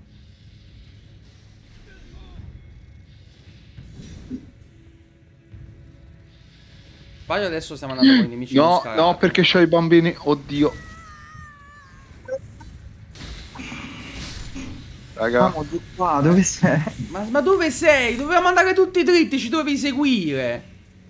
Poi adesso stiamo andando con i nemici No, scalati. no, perché c'ho i bambini. Oddio. Raga, Siamo di qua, dove sei? Ma dove sei? Dovevamo andare tutti dritti, ci dovevi seguire.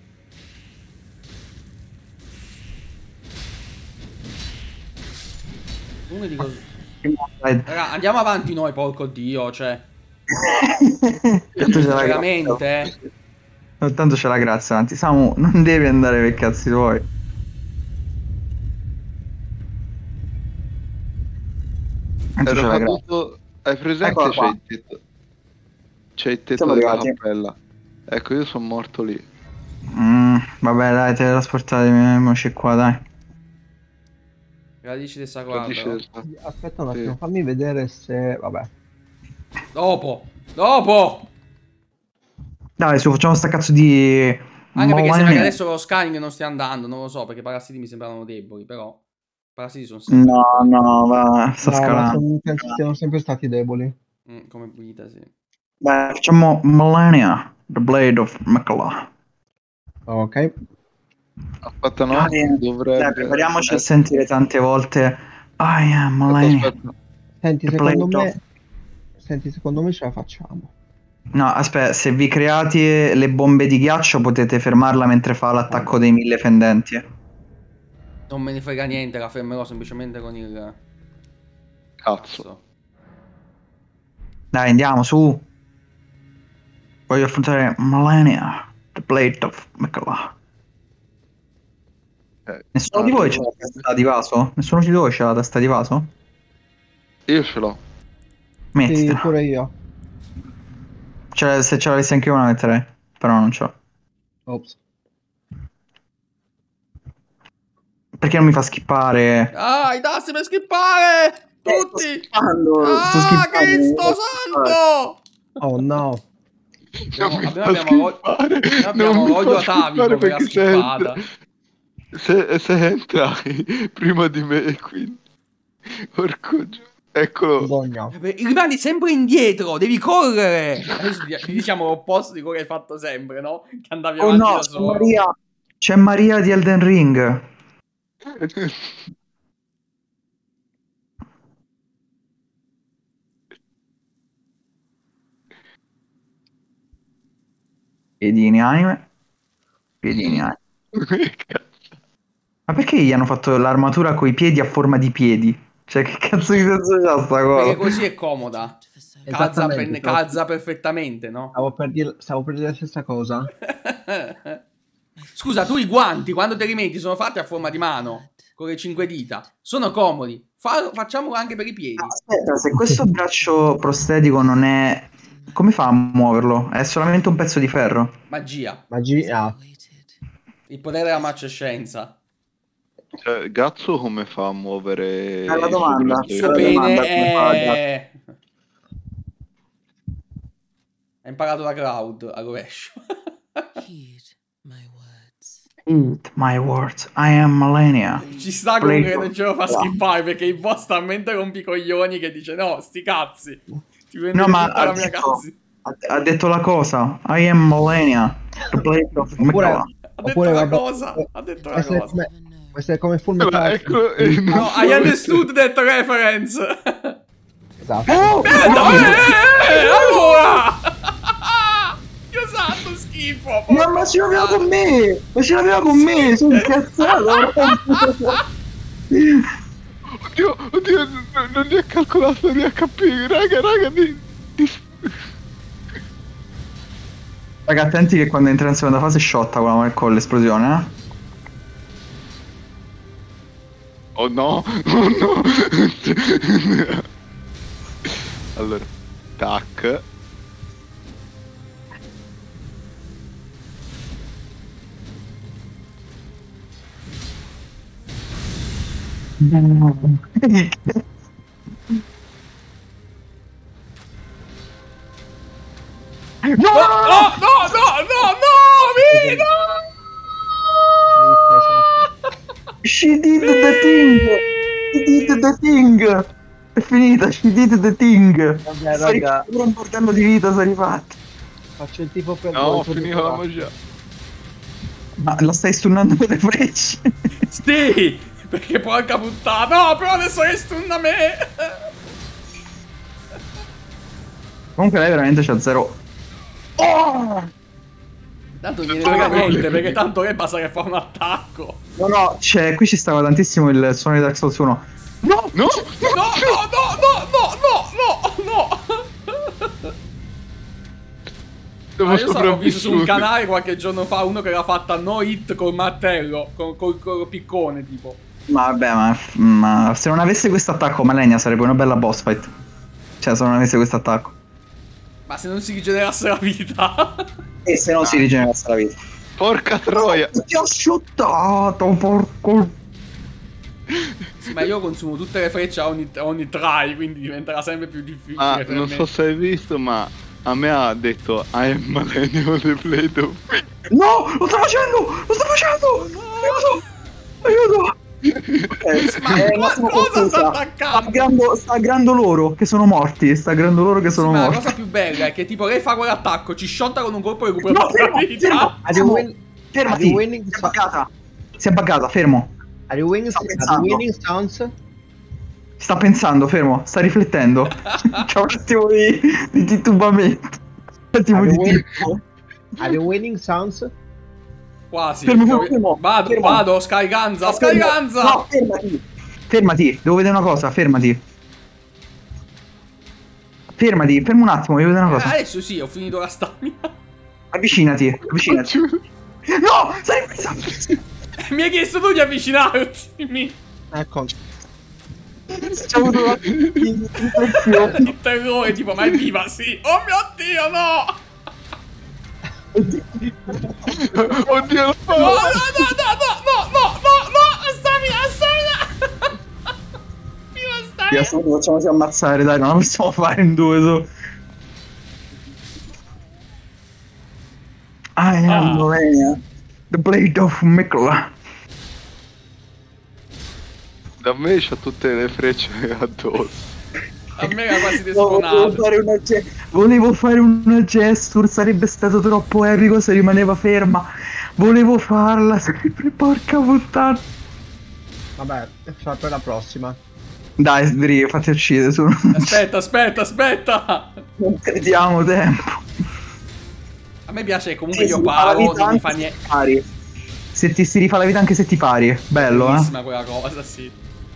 Comunque dico... Raga, andiamo avanti noi, porco dio, cioè... Tanto c'è la Veramente? grazia. Tanto c'è la grazia avanti. Samu, non devi andare per cazzi tuoi. Tanto ero c'è la grazia. caduto. Hai presente? Eccola C'è qua. il tetto. C'è il tetto Siamo della arrivati. cappella. Ecco, io sono morto lì. Vabbè, dai, teletrasportatemi qua, dai. Radici del Radice saguardo. del- Aspetta un attimo, Sì. fammi vedere se... Vabbè. Dopo! Dopo! Dai, su, facciamo sta cazzo di... Anche perché sembra che Millennium. adesso lo scanning non stia andando, non lo so, perché i parassiti mi sembrano deboli, però... I parassiti sono sempre No, deboli. no, va, sta No, ma scalando. penso siano sempre stati deboli. Come vita, sì. Dai, facciamo Millennia, The Blade of Makala. Ok. Aspetta, no, Dai, dovrebbe... prepariamoci a sentire tante volte I am Millennia. Aspetta, Senti, The secondo Blade me... of... Senti, secondo me ce la facciamo. No, aspetta, se vi create le bombe di ghiaccio potete fermarla mentre fa l'attacco dei 1000 fendenti. Non me ne frega niente, la fermerò semplicemente con il... Cazzo. Dai, andiamo, su. Voglio affrontare Millennia, The Blade of Makala. Nessuno di voi c'ha la testa di vaso? Nessuno di voi c'ha la testa di vaso? Io ce l'ho. Sì, Mettitela. pure io. Se ce l'avessi anche io la metterei, però non ce l'ho. Ops. Perché non mi fa skippare? Ah, i tasti per skippare! Tutti! Sto Ah, skippando. Cristo santo! Oh no. Non mi abbiamo fa l'odio- schippare. abbiamo Non mi l'odio fa atavico schippare per la perché schippata. se entrai prima di me e quindi... Porco giù. Eccolo. Madonna. Rimani sempre indietro, devi correre! Adesso ti diciamo l'opposto di quello che hai fatto sempre, no? Che andavi Oh avanti no, da solo. c'è Maria di Elden Ring. Piedini anime. Piedini anime. Ma perché gli hanno fatto l'armatura coi piedi a forma di piedi? Cioè, che cazzo di senso c'ha sta Perché cosa? così è comoda. Calza, Esattamente, calza perfettamente, no? stavo per dire la stessa cosa. Scusa, tu i guanti quando te li metti sono fatti a forma di mano, con le 5 dita. Sono comodi. Facciamolo anche per i piedi. Aspetta, se questo braccio prostetico non è... Come fa a muoverlo? È solamente un pezzo di ferro? Magia. Magia. Il potere della marcescenza. Cioè, Gatsu come fa a muovere... la domanda. il Il suo suo la domanda, pene come fa, è... Ha imparato da Cloud a rovescio. Heed my words. Eat my words, I am Malenia. Ci sta comunque che non ce lo fa skippare perché il boss talmente rompi i coglioni che dice no, sti cazzi. Ti prendo No, ma tutta la mia cazzi. ha detto la cosa. I am Malenia. The blade of Mikla. Ha detto Oppure, la vabbè, cosa. Ha detto la Questo è cosa. come, questo è come Full Beh, Metal. ecco, No, I understood that reference. Esatto. Allora! Io santo schifo. Ma ce l'aveva con me! Ma ce l'aveva con me! Sono incazzato! Oddio, non mi ha calcolato di HP, raga, Raga, attenti che quando entra in seconda fase sciotta con l'esplosione, eh? Oh no, oh no. Allora, tac. No, Vito! She did the thing! She did the thing! È finita, she did the thing! Vabbè, raga, Pure un portello di vita sono rifatti. faccio il tipo per No, voi, finiva la magia. Ma lo stai stunnando con le frecce? Sì! Perché porca puttana! No, però adesso che stunna me! Comunque lei veramente c'ha zero. Oh! Tanto non gliene frega niente, perché tanto che basta che fa un attacco. No, qui ci stava tantissimo il suono di Dark Souls 1. No! No! No! Devo Io ho visto su un sopravvissuto. canale qualche giorno fa uno che l'ha fatta no hit col martello, col piccone tipo. Ma vabbè, ma se non avesse questo attacco Malenia sarebbe una bella boss fight. Cioè, se non avesse questo attacco. Ma se non si rigenerasse la vita. E se no si rigenerasse la vita. Porca troia. Ti ho shottato, porco. Sì, ma io consumo tutte le frecce a ogni try, quindi diventerà sempre più difficile Ah, per non me. so se hai visto, ma a me ha detto I am Millennium the Blade of... No, lo sto facendo! Lo sto facendo! Aiuto! Ma cosa sta attaccando? Sta grando loro che sono morti. Sta grando loro che sono Ma la morti. cosa più bella è che tipo lei fa quell'attacco, ci shotta con un colpo e recupera No, tutta la fermo, vita. fermo. Are you win- Fermati. are you winning? Si è buggata. Si è buggata, fermo. Are you winning? Sto Are you pensando. winning sounds? Sta pensando, fermo. Sta riflettendo. C'è un attimo di titubamento. Un attimo Are di you win- tipo. Are you winning sounds? Quasi. Fermo. Vado, Fermo. vado, Sky Ganza, No, Sky fermo. Ganza! No, fermati. Fermati, devo vedere una cosa, fermati. Fermati, fermo un attimo, devo vedere una cosa. Adesso sì, ho finito la stamina. Avvicinati. No, stai pensando. Mi hai chiesto tu di avvicinarti. Ecco. C'è avuto una riflessione. Il terrore, tipo, ma è viva, sì. Oh mio Dio, no! Oddio, lo fa! No, stamina! Viva stamina! Facciamoci ammazzare, dai, non la possiamo fare in due su. I am Malenia, the blade of Mikla. Da me c'ha tutte le frecce addosso. A me era quasi Volevo desponato. fare una gesture, sarebbe stato troppo epico se rimaneva ferma. Volevo farla sempre, porca puttana. Vabbè, sarà per la prossima. Dai, Sbri, fatti uccidere su. Aspetta! Non perdiamo tempo. A me piace che comunque io Si rifà la paro, vita non mi anche fa se niente. ti pari. Se ti si rifà la vita anche se ti pari. Bello, Bellissima quella cosa, sì.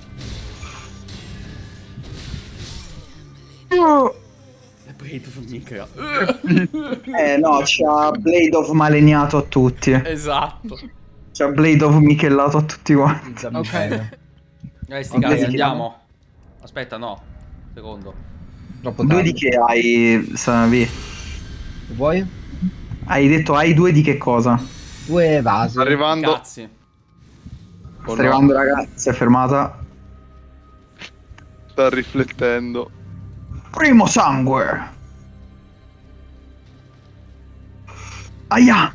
E poi tu mica. No, c'ha Blade of maleniato a tutti. Esatto. C'ha Blade of michellato a tutti quanti. Ok. Sti Ok, cazzi, andiamo. andiamo. Aspetta, no. Secondo. Troppo Due tardi. di che hai, Savi? Vuoi? Hai detto hai due di che cosa? 2 evasi. Sta arrivando. Cazzi. O Sta no? arrivando, raga. Si è fermata. Sta riflettendo. Primo sangue. Aia.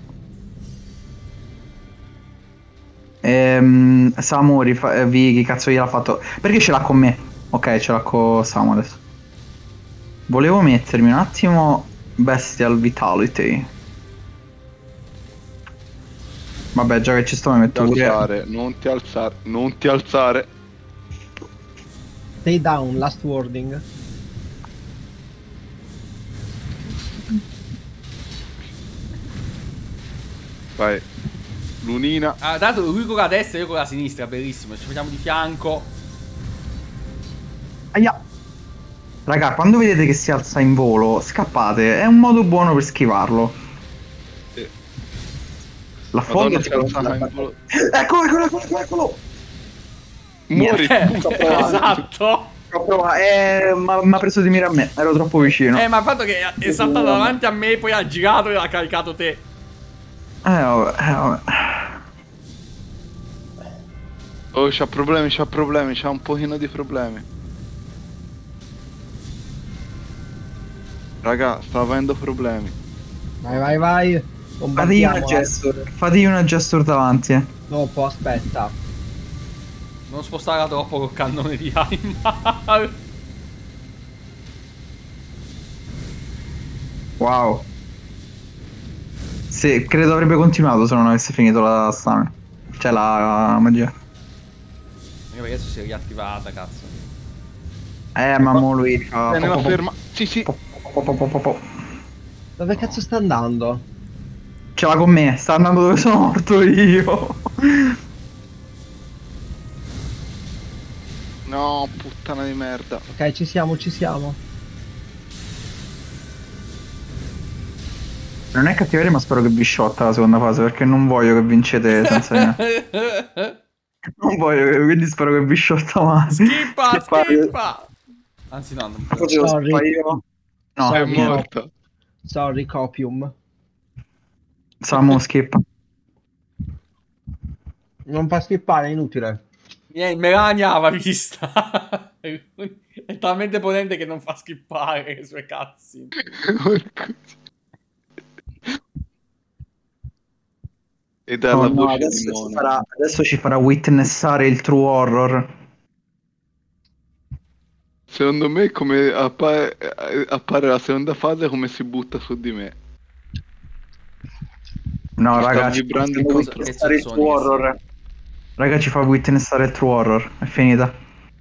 Samu, chi cazzo gliel'ha fatto? Perché ce l'ha con me? Ok, ce l'ha con Samu adesso. Volevo mettermi un attimo Bestial Vitality. Vabbè, già che ci sto mi metto Non ti pure. alzare, non ti alzare, non ti alzare. Stay down, last wording. Vai. Lunina. Ah, dato lui con la destra e io con la sinistra, bellissimo. Ci mettiamo di fianco. Aia. Raga, quando vedete che si alza in volo, scappate. È un modo buono per schivarlo. Sì. La foglia Madonna, si alza in volo. Eccolo. Muori. Esatto. Mi ha preso di mira a me, ero troppo vicino. Ma il fatto che è saltato davanti a me, poi ha girato e ha caricato te. Vabbè. Oh, c'ha problemi, c'ha un pochino di problemi. Raga, sta avendo problemi. Vai. Fategli Bombardiamola. una gesture davanti, Dopo, aspetta. Non spostarla troppo col cannone di Animal. Wow. Sì, credo avrebbe continuato se non avesse finito la stamina. Cioè la magia. Anche perché adesso si è riattivata, cazzo. Ma mo lui fa... Bene, la ferma. Sì. Dove cazzo sta andando? Ce l'ha con me, sta andando dove sono morto io. No, puttana di merda. Ok, ci siamo. Non è cattiveria, ma spero che vi sciotta la seconda fase, perché non voglio che vincete senza di me. Non voglio, quindi spero che vi sciotta male. Skippa. Anzi no, non Forse lo Sorry. so io. No, È Sorry. morta. Sorry, copium. Samu skippa. Non fa skippare, è inutile. Melania va vista. È talmente potente che non fa skippare i suoi cazzi. E dalla Oh, no, voce di Mona. adesso ci farà witnessare il true horror. Secondo me come appare la seconda fase come si butta su di me. No, Sta raga, vibrando in fa controllo. witnessare il true horror. Raga, ci fa witnessare il true horror. È finita.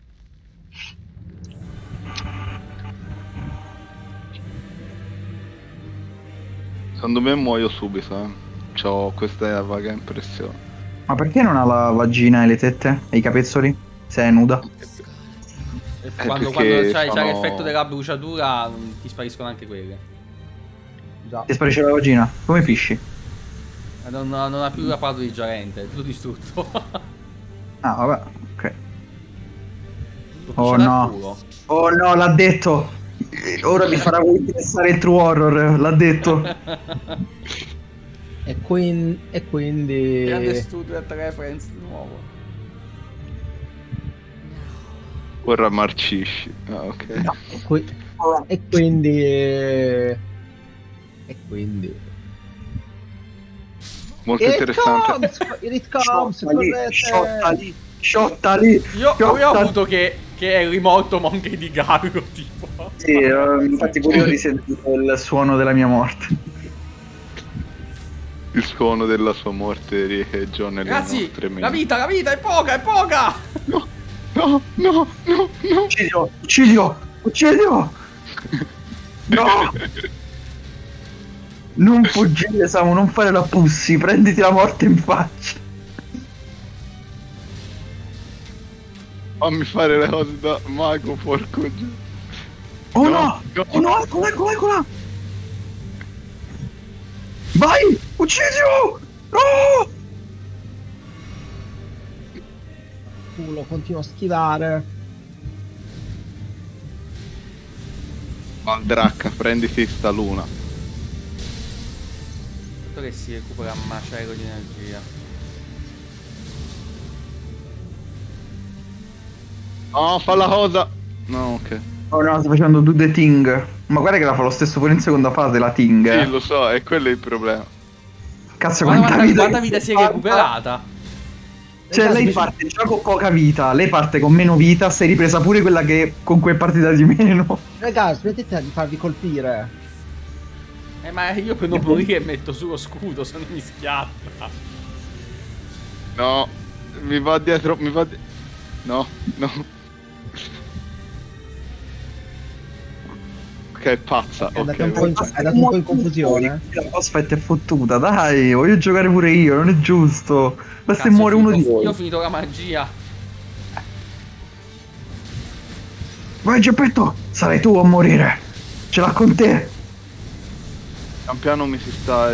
Secondo me muoio subito, C'ho questa vaga impressione. Ma perché non ha la vagina e le tette? E i capezzoli? Se è nuda. E quando perché c'hai sono- l'effetto della bruciatura ti spariscono anche quelle. Già. Ti sparisce la vagina? Come fisci? Non ha più la parte di Giarente, è tutto distrutto. Ah, vabbè, ok. Oh no. Oh no, l'ha detto. Ora mi farà witnessare il true horror, l'ha detto. E quindi... Grande studio reference di nuovo. Ora marcisci. Ah, ok. E quindi... Molto interessante. It comes, correte. Sciotta lì. Io ho avuto che è rimorto Monkey di Gargo, tipo. Sì, infatti pure io ho risentito il suono della mia morte. Il suono della sua morte riecheggiò nelle Ragazzi, nostre menti. la vita è poca! No. Uccidilo! No! Non fuggire, Samu, non fare la pussi, prenditi la morte in faccia. Fammi fare le cose da mago, porco giù. Oh No, no! no. Oh no, eccola! Vai! Uccidilo! No! Culo, continuo a schivare. Valdracca, prenditi sta luna. Tanto che si recupera un macello di energia. No, fa la cosa. No, ok. Oh no, sto facendo Do the Thing. Ma guarda che la fa lo stesso pure in seconda fase la Thing. Sì, lo so, è quello il problema. Cazzo, Quanta che vita si è fa? recuperata? Cioè, lei parte già con poca vita, lei parte con meno vita, si è ripresa pure quella che con cui è partita di meno. Raga, smettete di farvi colpire. Ma io per non morire metto sullo scudo, se non mi schiatta. No, mi va dietro, No, no. Ok, pazza. È Ok, andato un po' in confusione. La boss fight è fottuta, dai, voglio giocare pure io, non è giusto. Basta che Cazzo, muore uno di voi. io ho finito la magia. Vai Geppetto, sarai tu a morire. Ce l'ha con te. pian piano mi si sta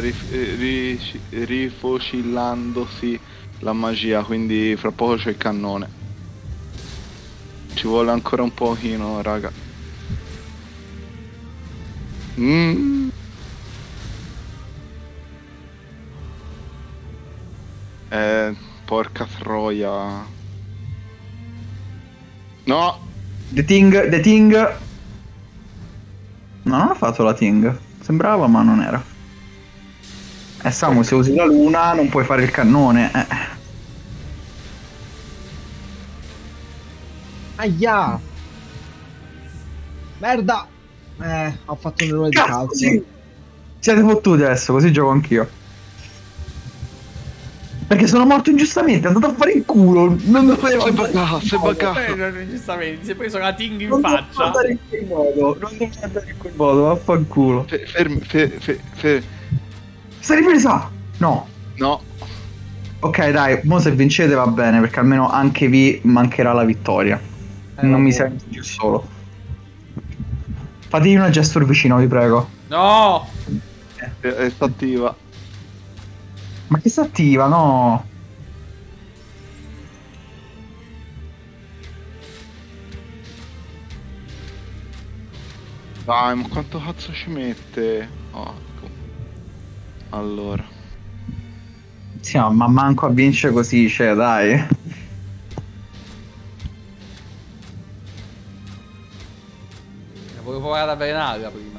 rifocillandosi la magia, quindi fra poco c'è il cannone. Ci vuole ancora un pochino, raga. Porca troia. No! The Thing. No, non ha fatto la Thing. Sembrava, ma non era. Samu, se usi la luna non puoi fare il cannone. Aia! Merda! Ho fatto un errore di calcio. Sì. Siete fottuti adesso, così gioco anch'io. Perché sono morto ingiustamente, è andato a fare il culo. Non dovevo Si è buggato. Giustamente, ti sei preso la ting in Non dovevo faccia. andare in quel modo. Non dovevo andare in quel modo, vaffanculo. Fermi. Stai ripresa? No. No. Ok, dai, mo se vincete va bene, perché almeno anche vi mancherà la vittoria. Non mi sento più solo. Fategli una gesture vicino, vi prego. No! È attiva. Ma che si attiva, no? Dai, ma quanto cazzo ci mette? Oh, allora. Sì, ma manco a vincere così, cioè, dai. Volevo provare ad avvelenarla prima.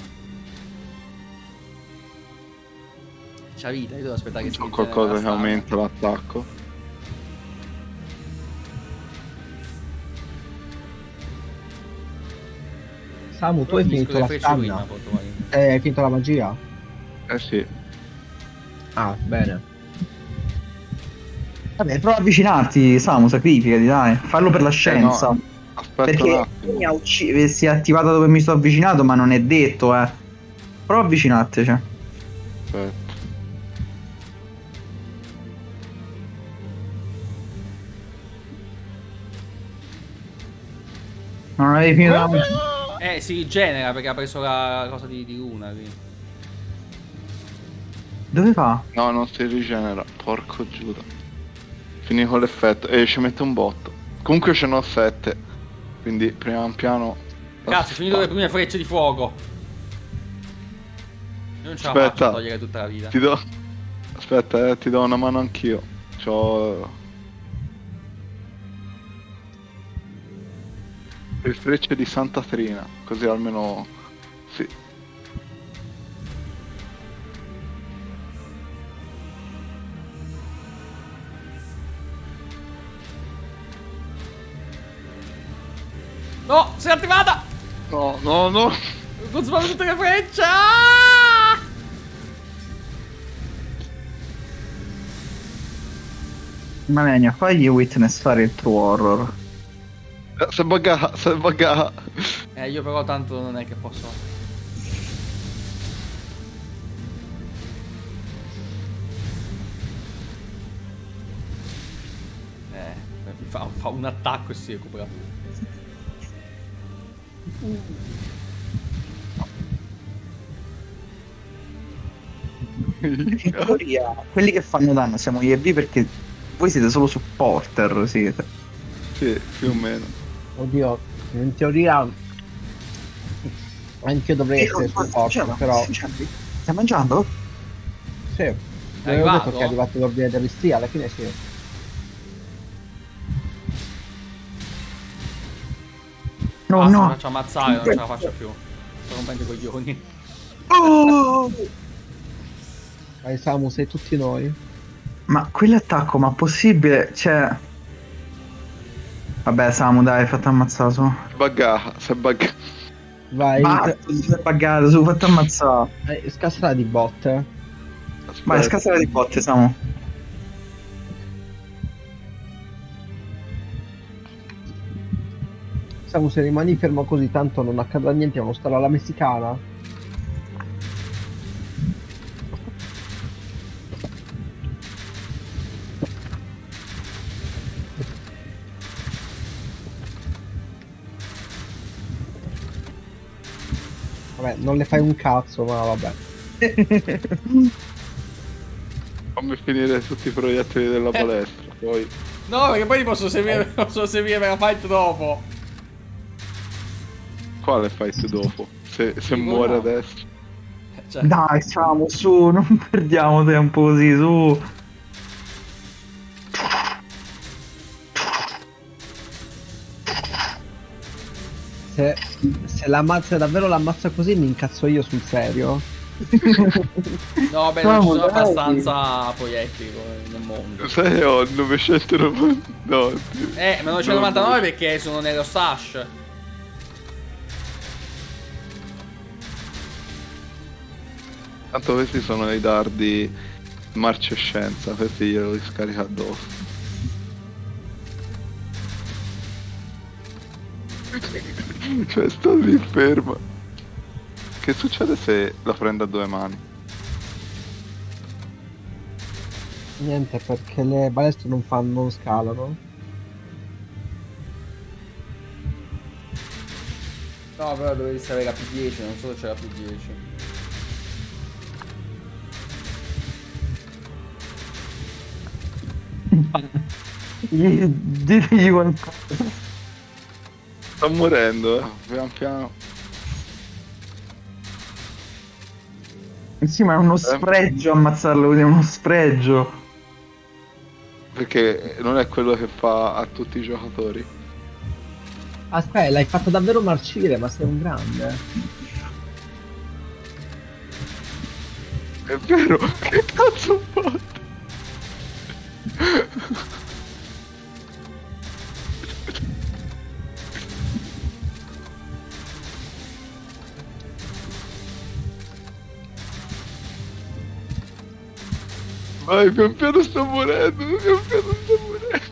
C'ha vita, io devo aspettare che si C'ho qualcosa che rigenera aumenta l'attacco. Samu, tu hai finito la stamina. Hai finito la magia? Eh sì. Ah, bene. Vabbè, prova a avvicinarti, Samu, sacrificati, dai. Fallo per la scienza. No, aspetta un Perché attimo. mi ha si è attivata dove mi sto avvicinato, ma non è detto, Prova a avvicinartici. Aspetta. Non avevi finito la magia. si rigenera perché ha preso la cosa di luna. Quindi. Dove va? No, non si rigenera. Porco Giuda. Finì con l'effetto. E ci mette un botto. Comunque ce n'ho 7. Quindi pian piano. Cazzo, ho finito le prime frecce di fuoco. Io non ce la Aspetta. faccio a togliere tutta la vita. Ti do. Aspetta, ti do una mano anch'io. C'ho. Le frecce di Santa Trina. Così almeno. Sì. No, sei attivata! No. Ho consumato tutte le frecce! Ah! Malenia, fagli Witness fare il true horror. Si è buggata. Io però tanto non è che posso. Mi fa un attacco e si recupera. In teoria, quelli che fanno danno siamo io e V perché voi siete solo supporter, siete. Sì, più o meno. Oddio, in teoria anche io dovrei essere supporto, però... Stai mangiando? Sì. Avevo detto che è arrivato? arrivato l'ordine del sì, alla fine sì. No, Basta, mi no. faccio ammazzare, non ce la faccio più. Sto rompendo i coglioni. Oh! Vai Samu, sei tutti noi. Ma quell'attacco, ma possibile? Cioè... Vabbè, Samu, dai, fatto ammazzare su. Si è buggato. Vai, Basta, ti sei buggato, su, fatto ammazzare. scassala di botte. Vai, scassare di botte, Samu. Samu, se rimani fermo così tanto non accadrà niente, non stare alla messicana. Vabbè, non le fai un cazzo, ma vabbè. Fammi finire tutti i proiettili della palestra, poi... No, perché poi ti posso seguire per la fight dopo. Quale fight dopo? Se Dico muore no. adesso. Cioè, Dai, Samu, su, non perdiamo tempo così, su. Se l'ammazza davvero l'ammazza così mi incazzo io sul serio. no, beh, non ci Samu, sono dai. abbastanza proiettili nel mondo. Sai, ho 990... No, Ma 999 perché sono nello stash. Tanto questi sono i dardi marcescenza, questi glielo riscarica addosso. Cioè, sto lì ferma. Che succede se la prendo a due mani? Niente, perché le balestre non scalano. No, però dovevi stare la P10, non so se c'è la P10. Ditegli qualcosa. Sto morendo, pian piano. Sì, ma è uno spregio ammazzarlo così, è uno spregio. Perché non è quello che fa a tutti i giocatori. Aspetta, l'hai fatto davvero marcire, ma sei un grande. È vero, che cazzo ho fatto? Vai, pian piano sto morendo, pian piano sto morendo.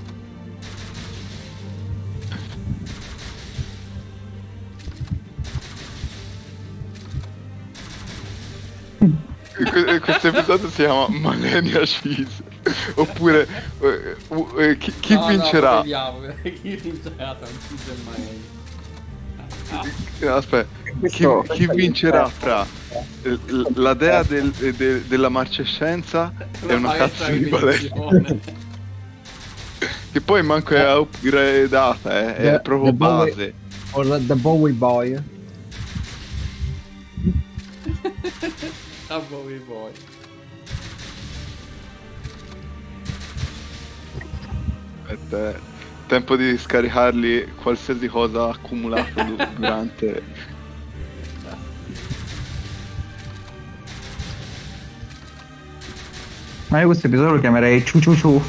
Questo episodio si chiama Malenia Cheese. Oppure chi No, vincerà? No, vediamo, chi vincerà tantissimo mai. Aspetta, Questo- chi vincerà fra la dea della marcescenza e una cazzo di palestra? Che poi manco è upgradata, è The- proprio the Bowie- base. Or the Bowie Boy. A voi poi. Aspetta, tempo di scaricarli qualsiasi cosa accumulato durante. Ma io questo episodio lo chiamerei ciu ciu ciu.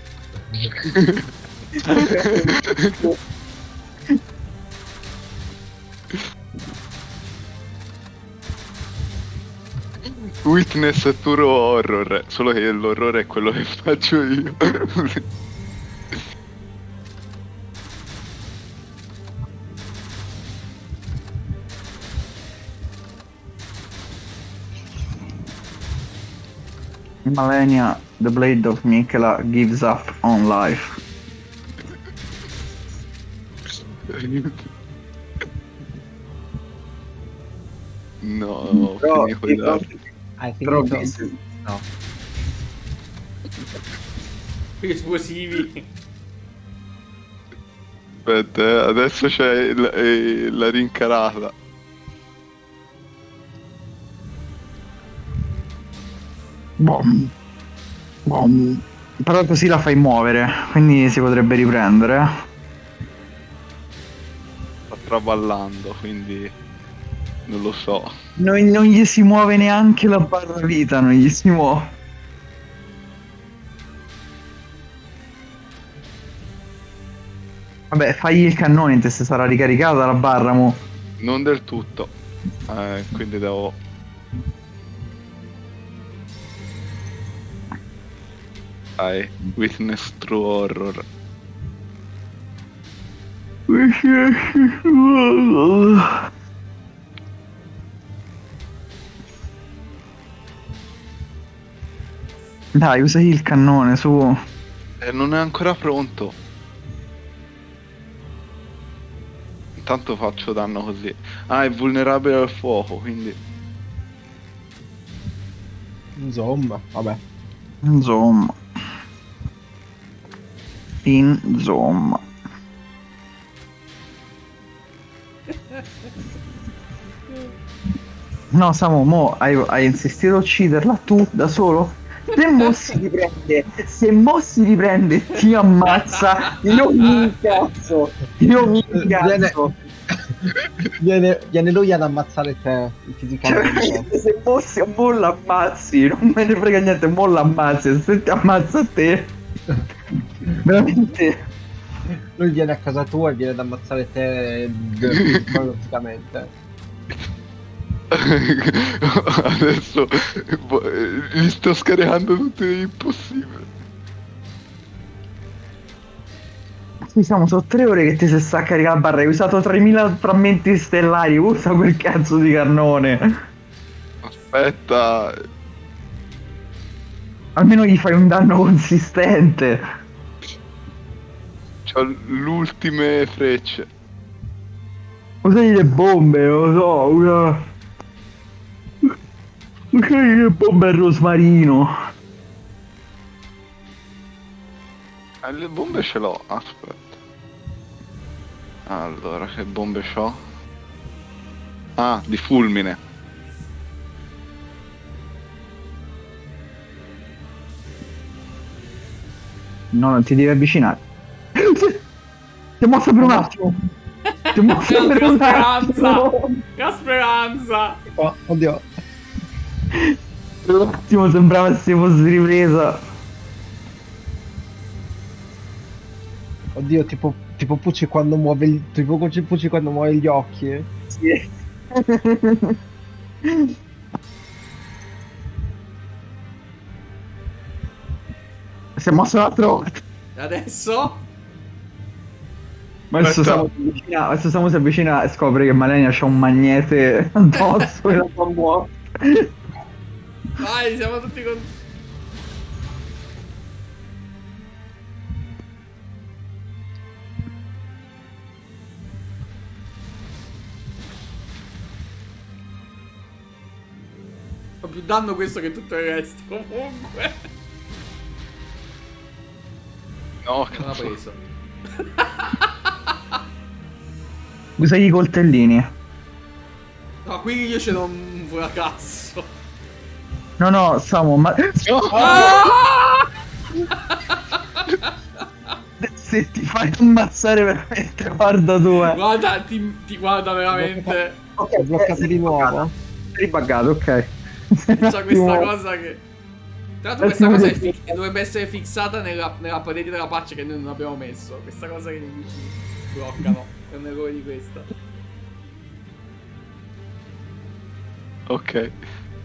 Witness Tour Horror, solo che l'orrore è quello che faccio io. Malenia, the blade of Michela gives up on life. No, Però, finì con i dardi. Hai però finito? No. Esplosivi. Aspetta, adesso c'è la rincarata. Bom. Bom. Però così la fai muovere, quindi si potrebbe riprendere. Sta traballando, quindi non lo so. Non gli si muove neanche la barra vita, non gli si muove. Vabbè, fagli il cannone, se sarà ricaricata la barra, mo. Non del tutto. Quindi devo... Dai, witness true horror. Dai, usa il cannone, su. Non è ancora pronto. Intanto faccio danno così. Ah, è vulnerabile al fuoco, quindi... Insomma, vabbè. Insomma. Insomma. No, Samu, mo hai insistito a ucciderla tu da solo? Se mo si riprende e ti ammazza, io mi incazzo. Viene lui ad ammazzare te fisicamente. Cioè, se mo l'ammazzi, non me ne frega niente, mo l'ammazzi, se ti ammazza te. Veramente. Lui viene a casa tua e viene ad ammazzare te praticamente. Adesso gli sto scaricando tutti gli impossibili. Siamo sono 3 ore che ti si sta caricando la barra, hai usato 3000 frammenti stellari, usa quel cazzo di cannone. Aspetta. Almeno gli fai un danno consistente. C'ho l'ultime frecce. Usagli le bombe, non lo so, usagli le bombe al rosmarino. Le bombe ce l'ho, aspetta. Allora, che bombe c'ho? Ah, di fulmine. No, non ti devi avvicinare. Ti ho mosso per un attimo. Ti ho mosso per un attimo. Che speranza! Oh, oddio. Per un attimo sembrava se fosse ripresa. Oddio, tipo Pucci quando muove Pucci quando muove gli occhi. Sì. Si è mosso un'altra volta. E adesso? Ma adesso Samu si avvicina e scopre che Malenia c'ha un magnete addosso e la fa muovere. Vai, siamo tutti con... Fa più danno questo che tutto il resto, comunque. No, Non ha cazzo. preso. Usagli i coltellini. No, qui io ce l'ho un fracasso. No, Samu, ma... Ah! Se ti fai ammazzare veramente, guarda tu, Guarda, ti guarda veramente. Ok, bloccato di nuovo. Ribuggato, ok. C'ha questa cosa che... Tra l'altro questa cosa dovrebbe essere fissata nella parete della patch che noi non abbiamo messo. Questa cosa che i nemici bloccano. È un errore di questa. Ok.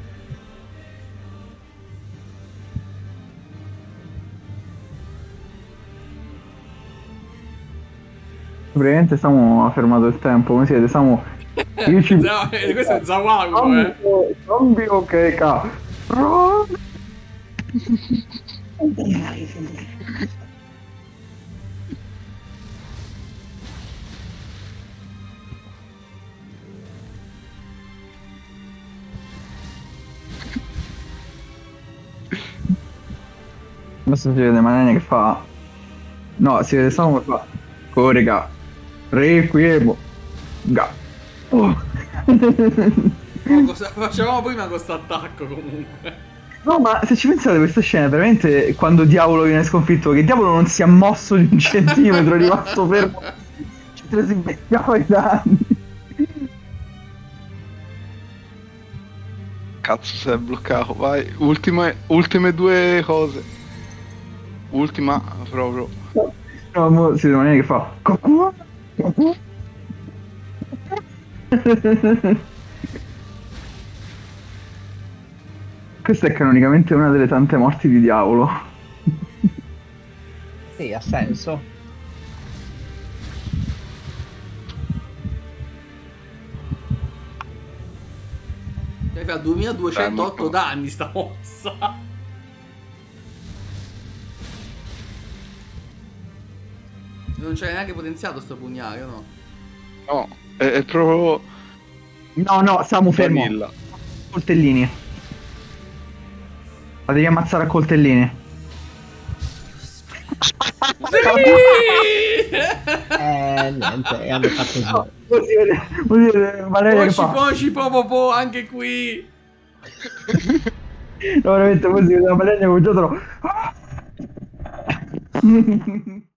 Praticamente Samu ha fermato il tempo, come siete? Samu... Io ci... Questo è Zawago, Zombie, ok, Adesso si vede Malenia che fa... No, si vede Samu che fa... Corica. Requiemo. Ga. Oh. Cosa facevamo prima con questo attacco comunque? No, ma se ci pensate, questa scena è veramente quando Diavolo viene sconfitto, che Diavolo non si è mosso di un centimetro, è rimasto fermo. Ci si becchiava i danni. Cazzo, si è bloccato, vai. Ultime due cose. Ultima, proprio. No, mo si rimane che fa. Cocco? Cocco? Questa è canonicamente una delle tante morti di Diavolo. Sì, ha senso. Deve fare 2208 danni sta mossa. Non c'era neanche potenziato sto pugnale, o no? No, è proprio No, Samu, fermo. vanilla. Coltellini. La devi ammazzare a coltellini. Niente, hanno fatto Vuol dire Valeria che fa. Poci, po, anche qui. No, veramente, poi si vede Valeria con il gioco.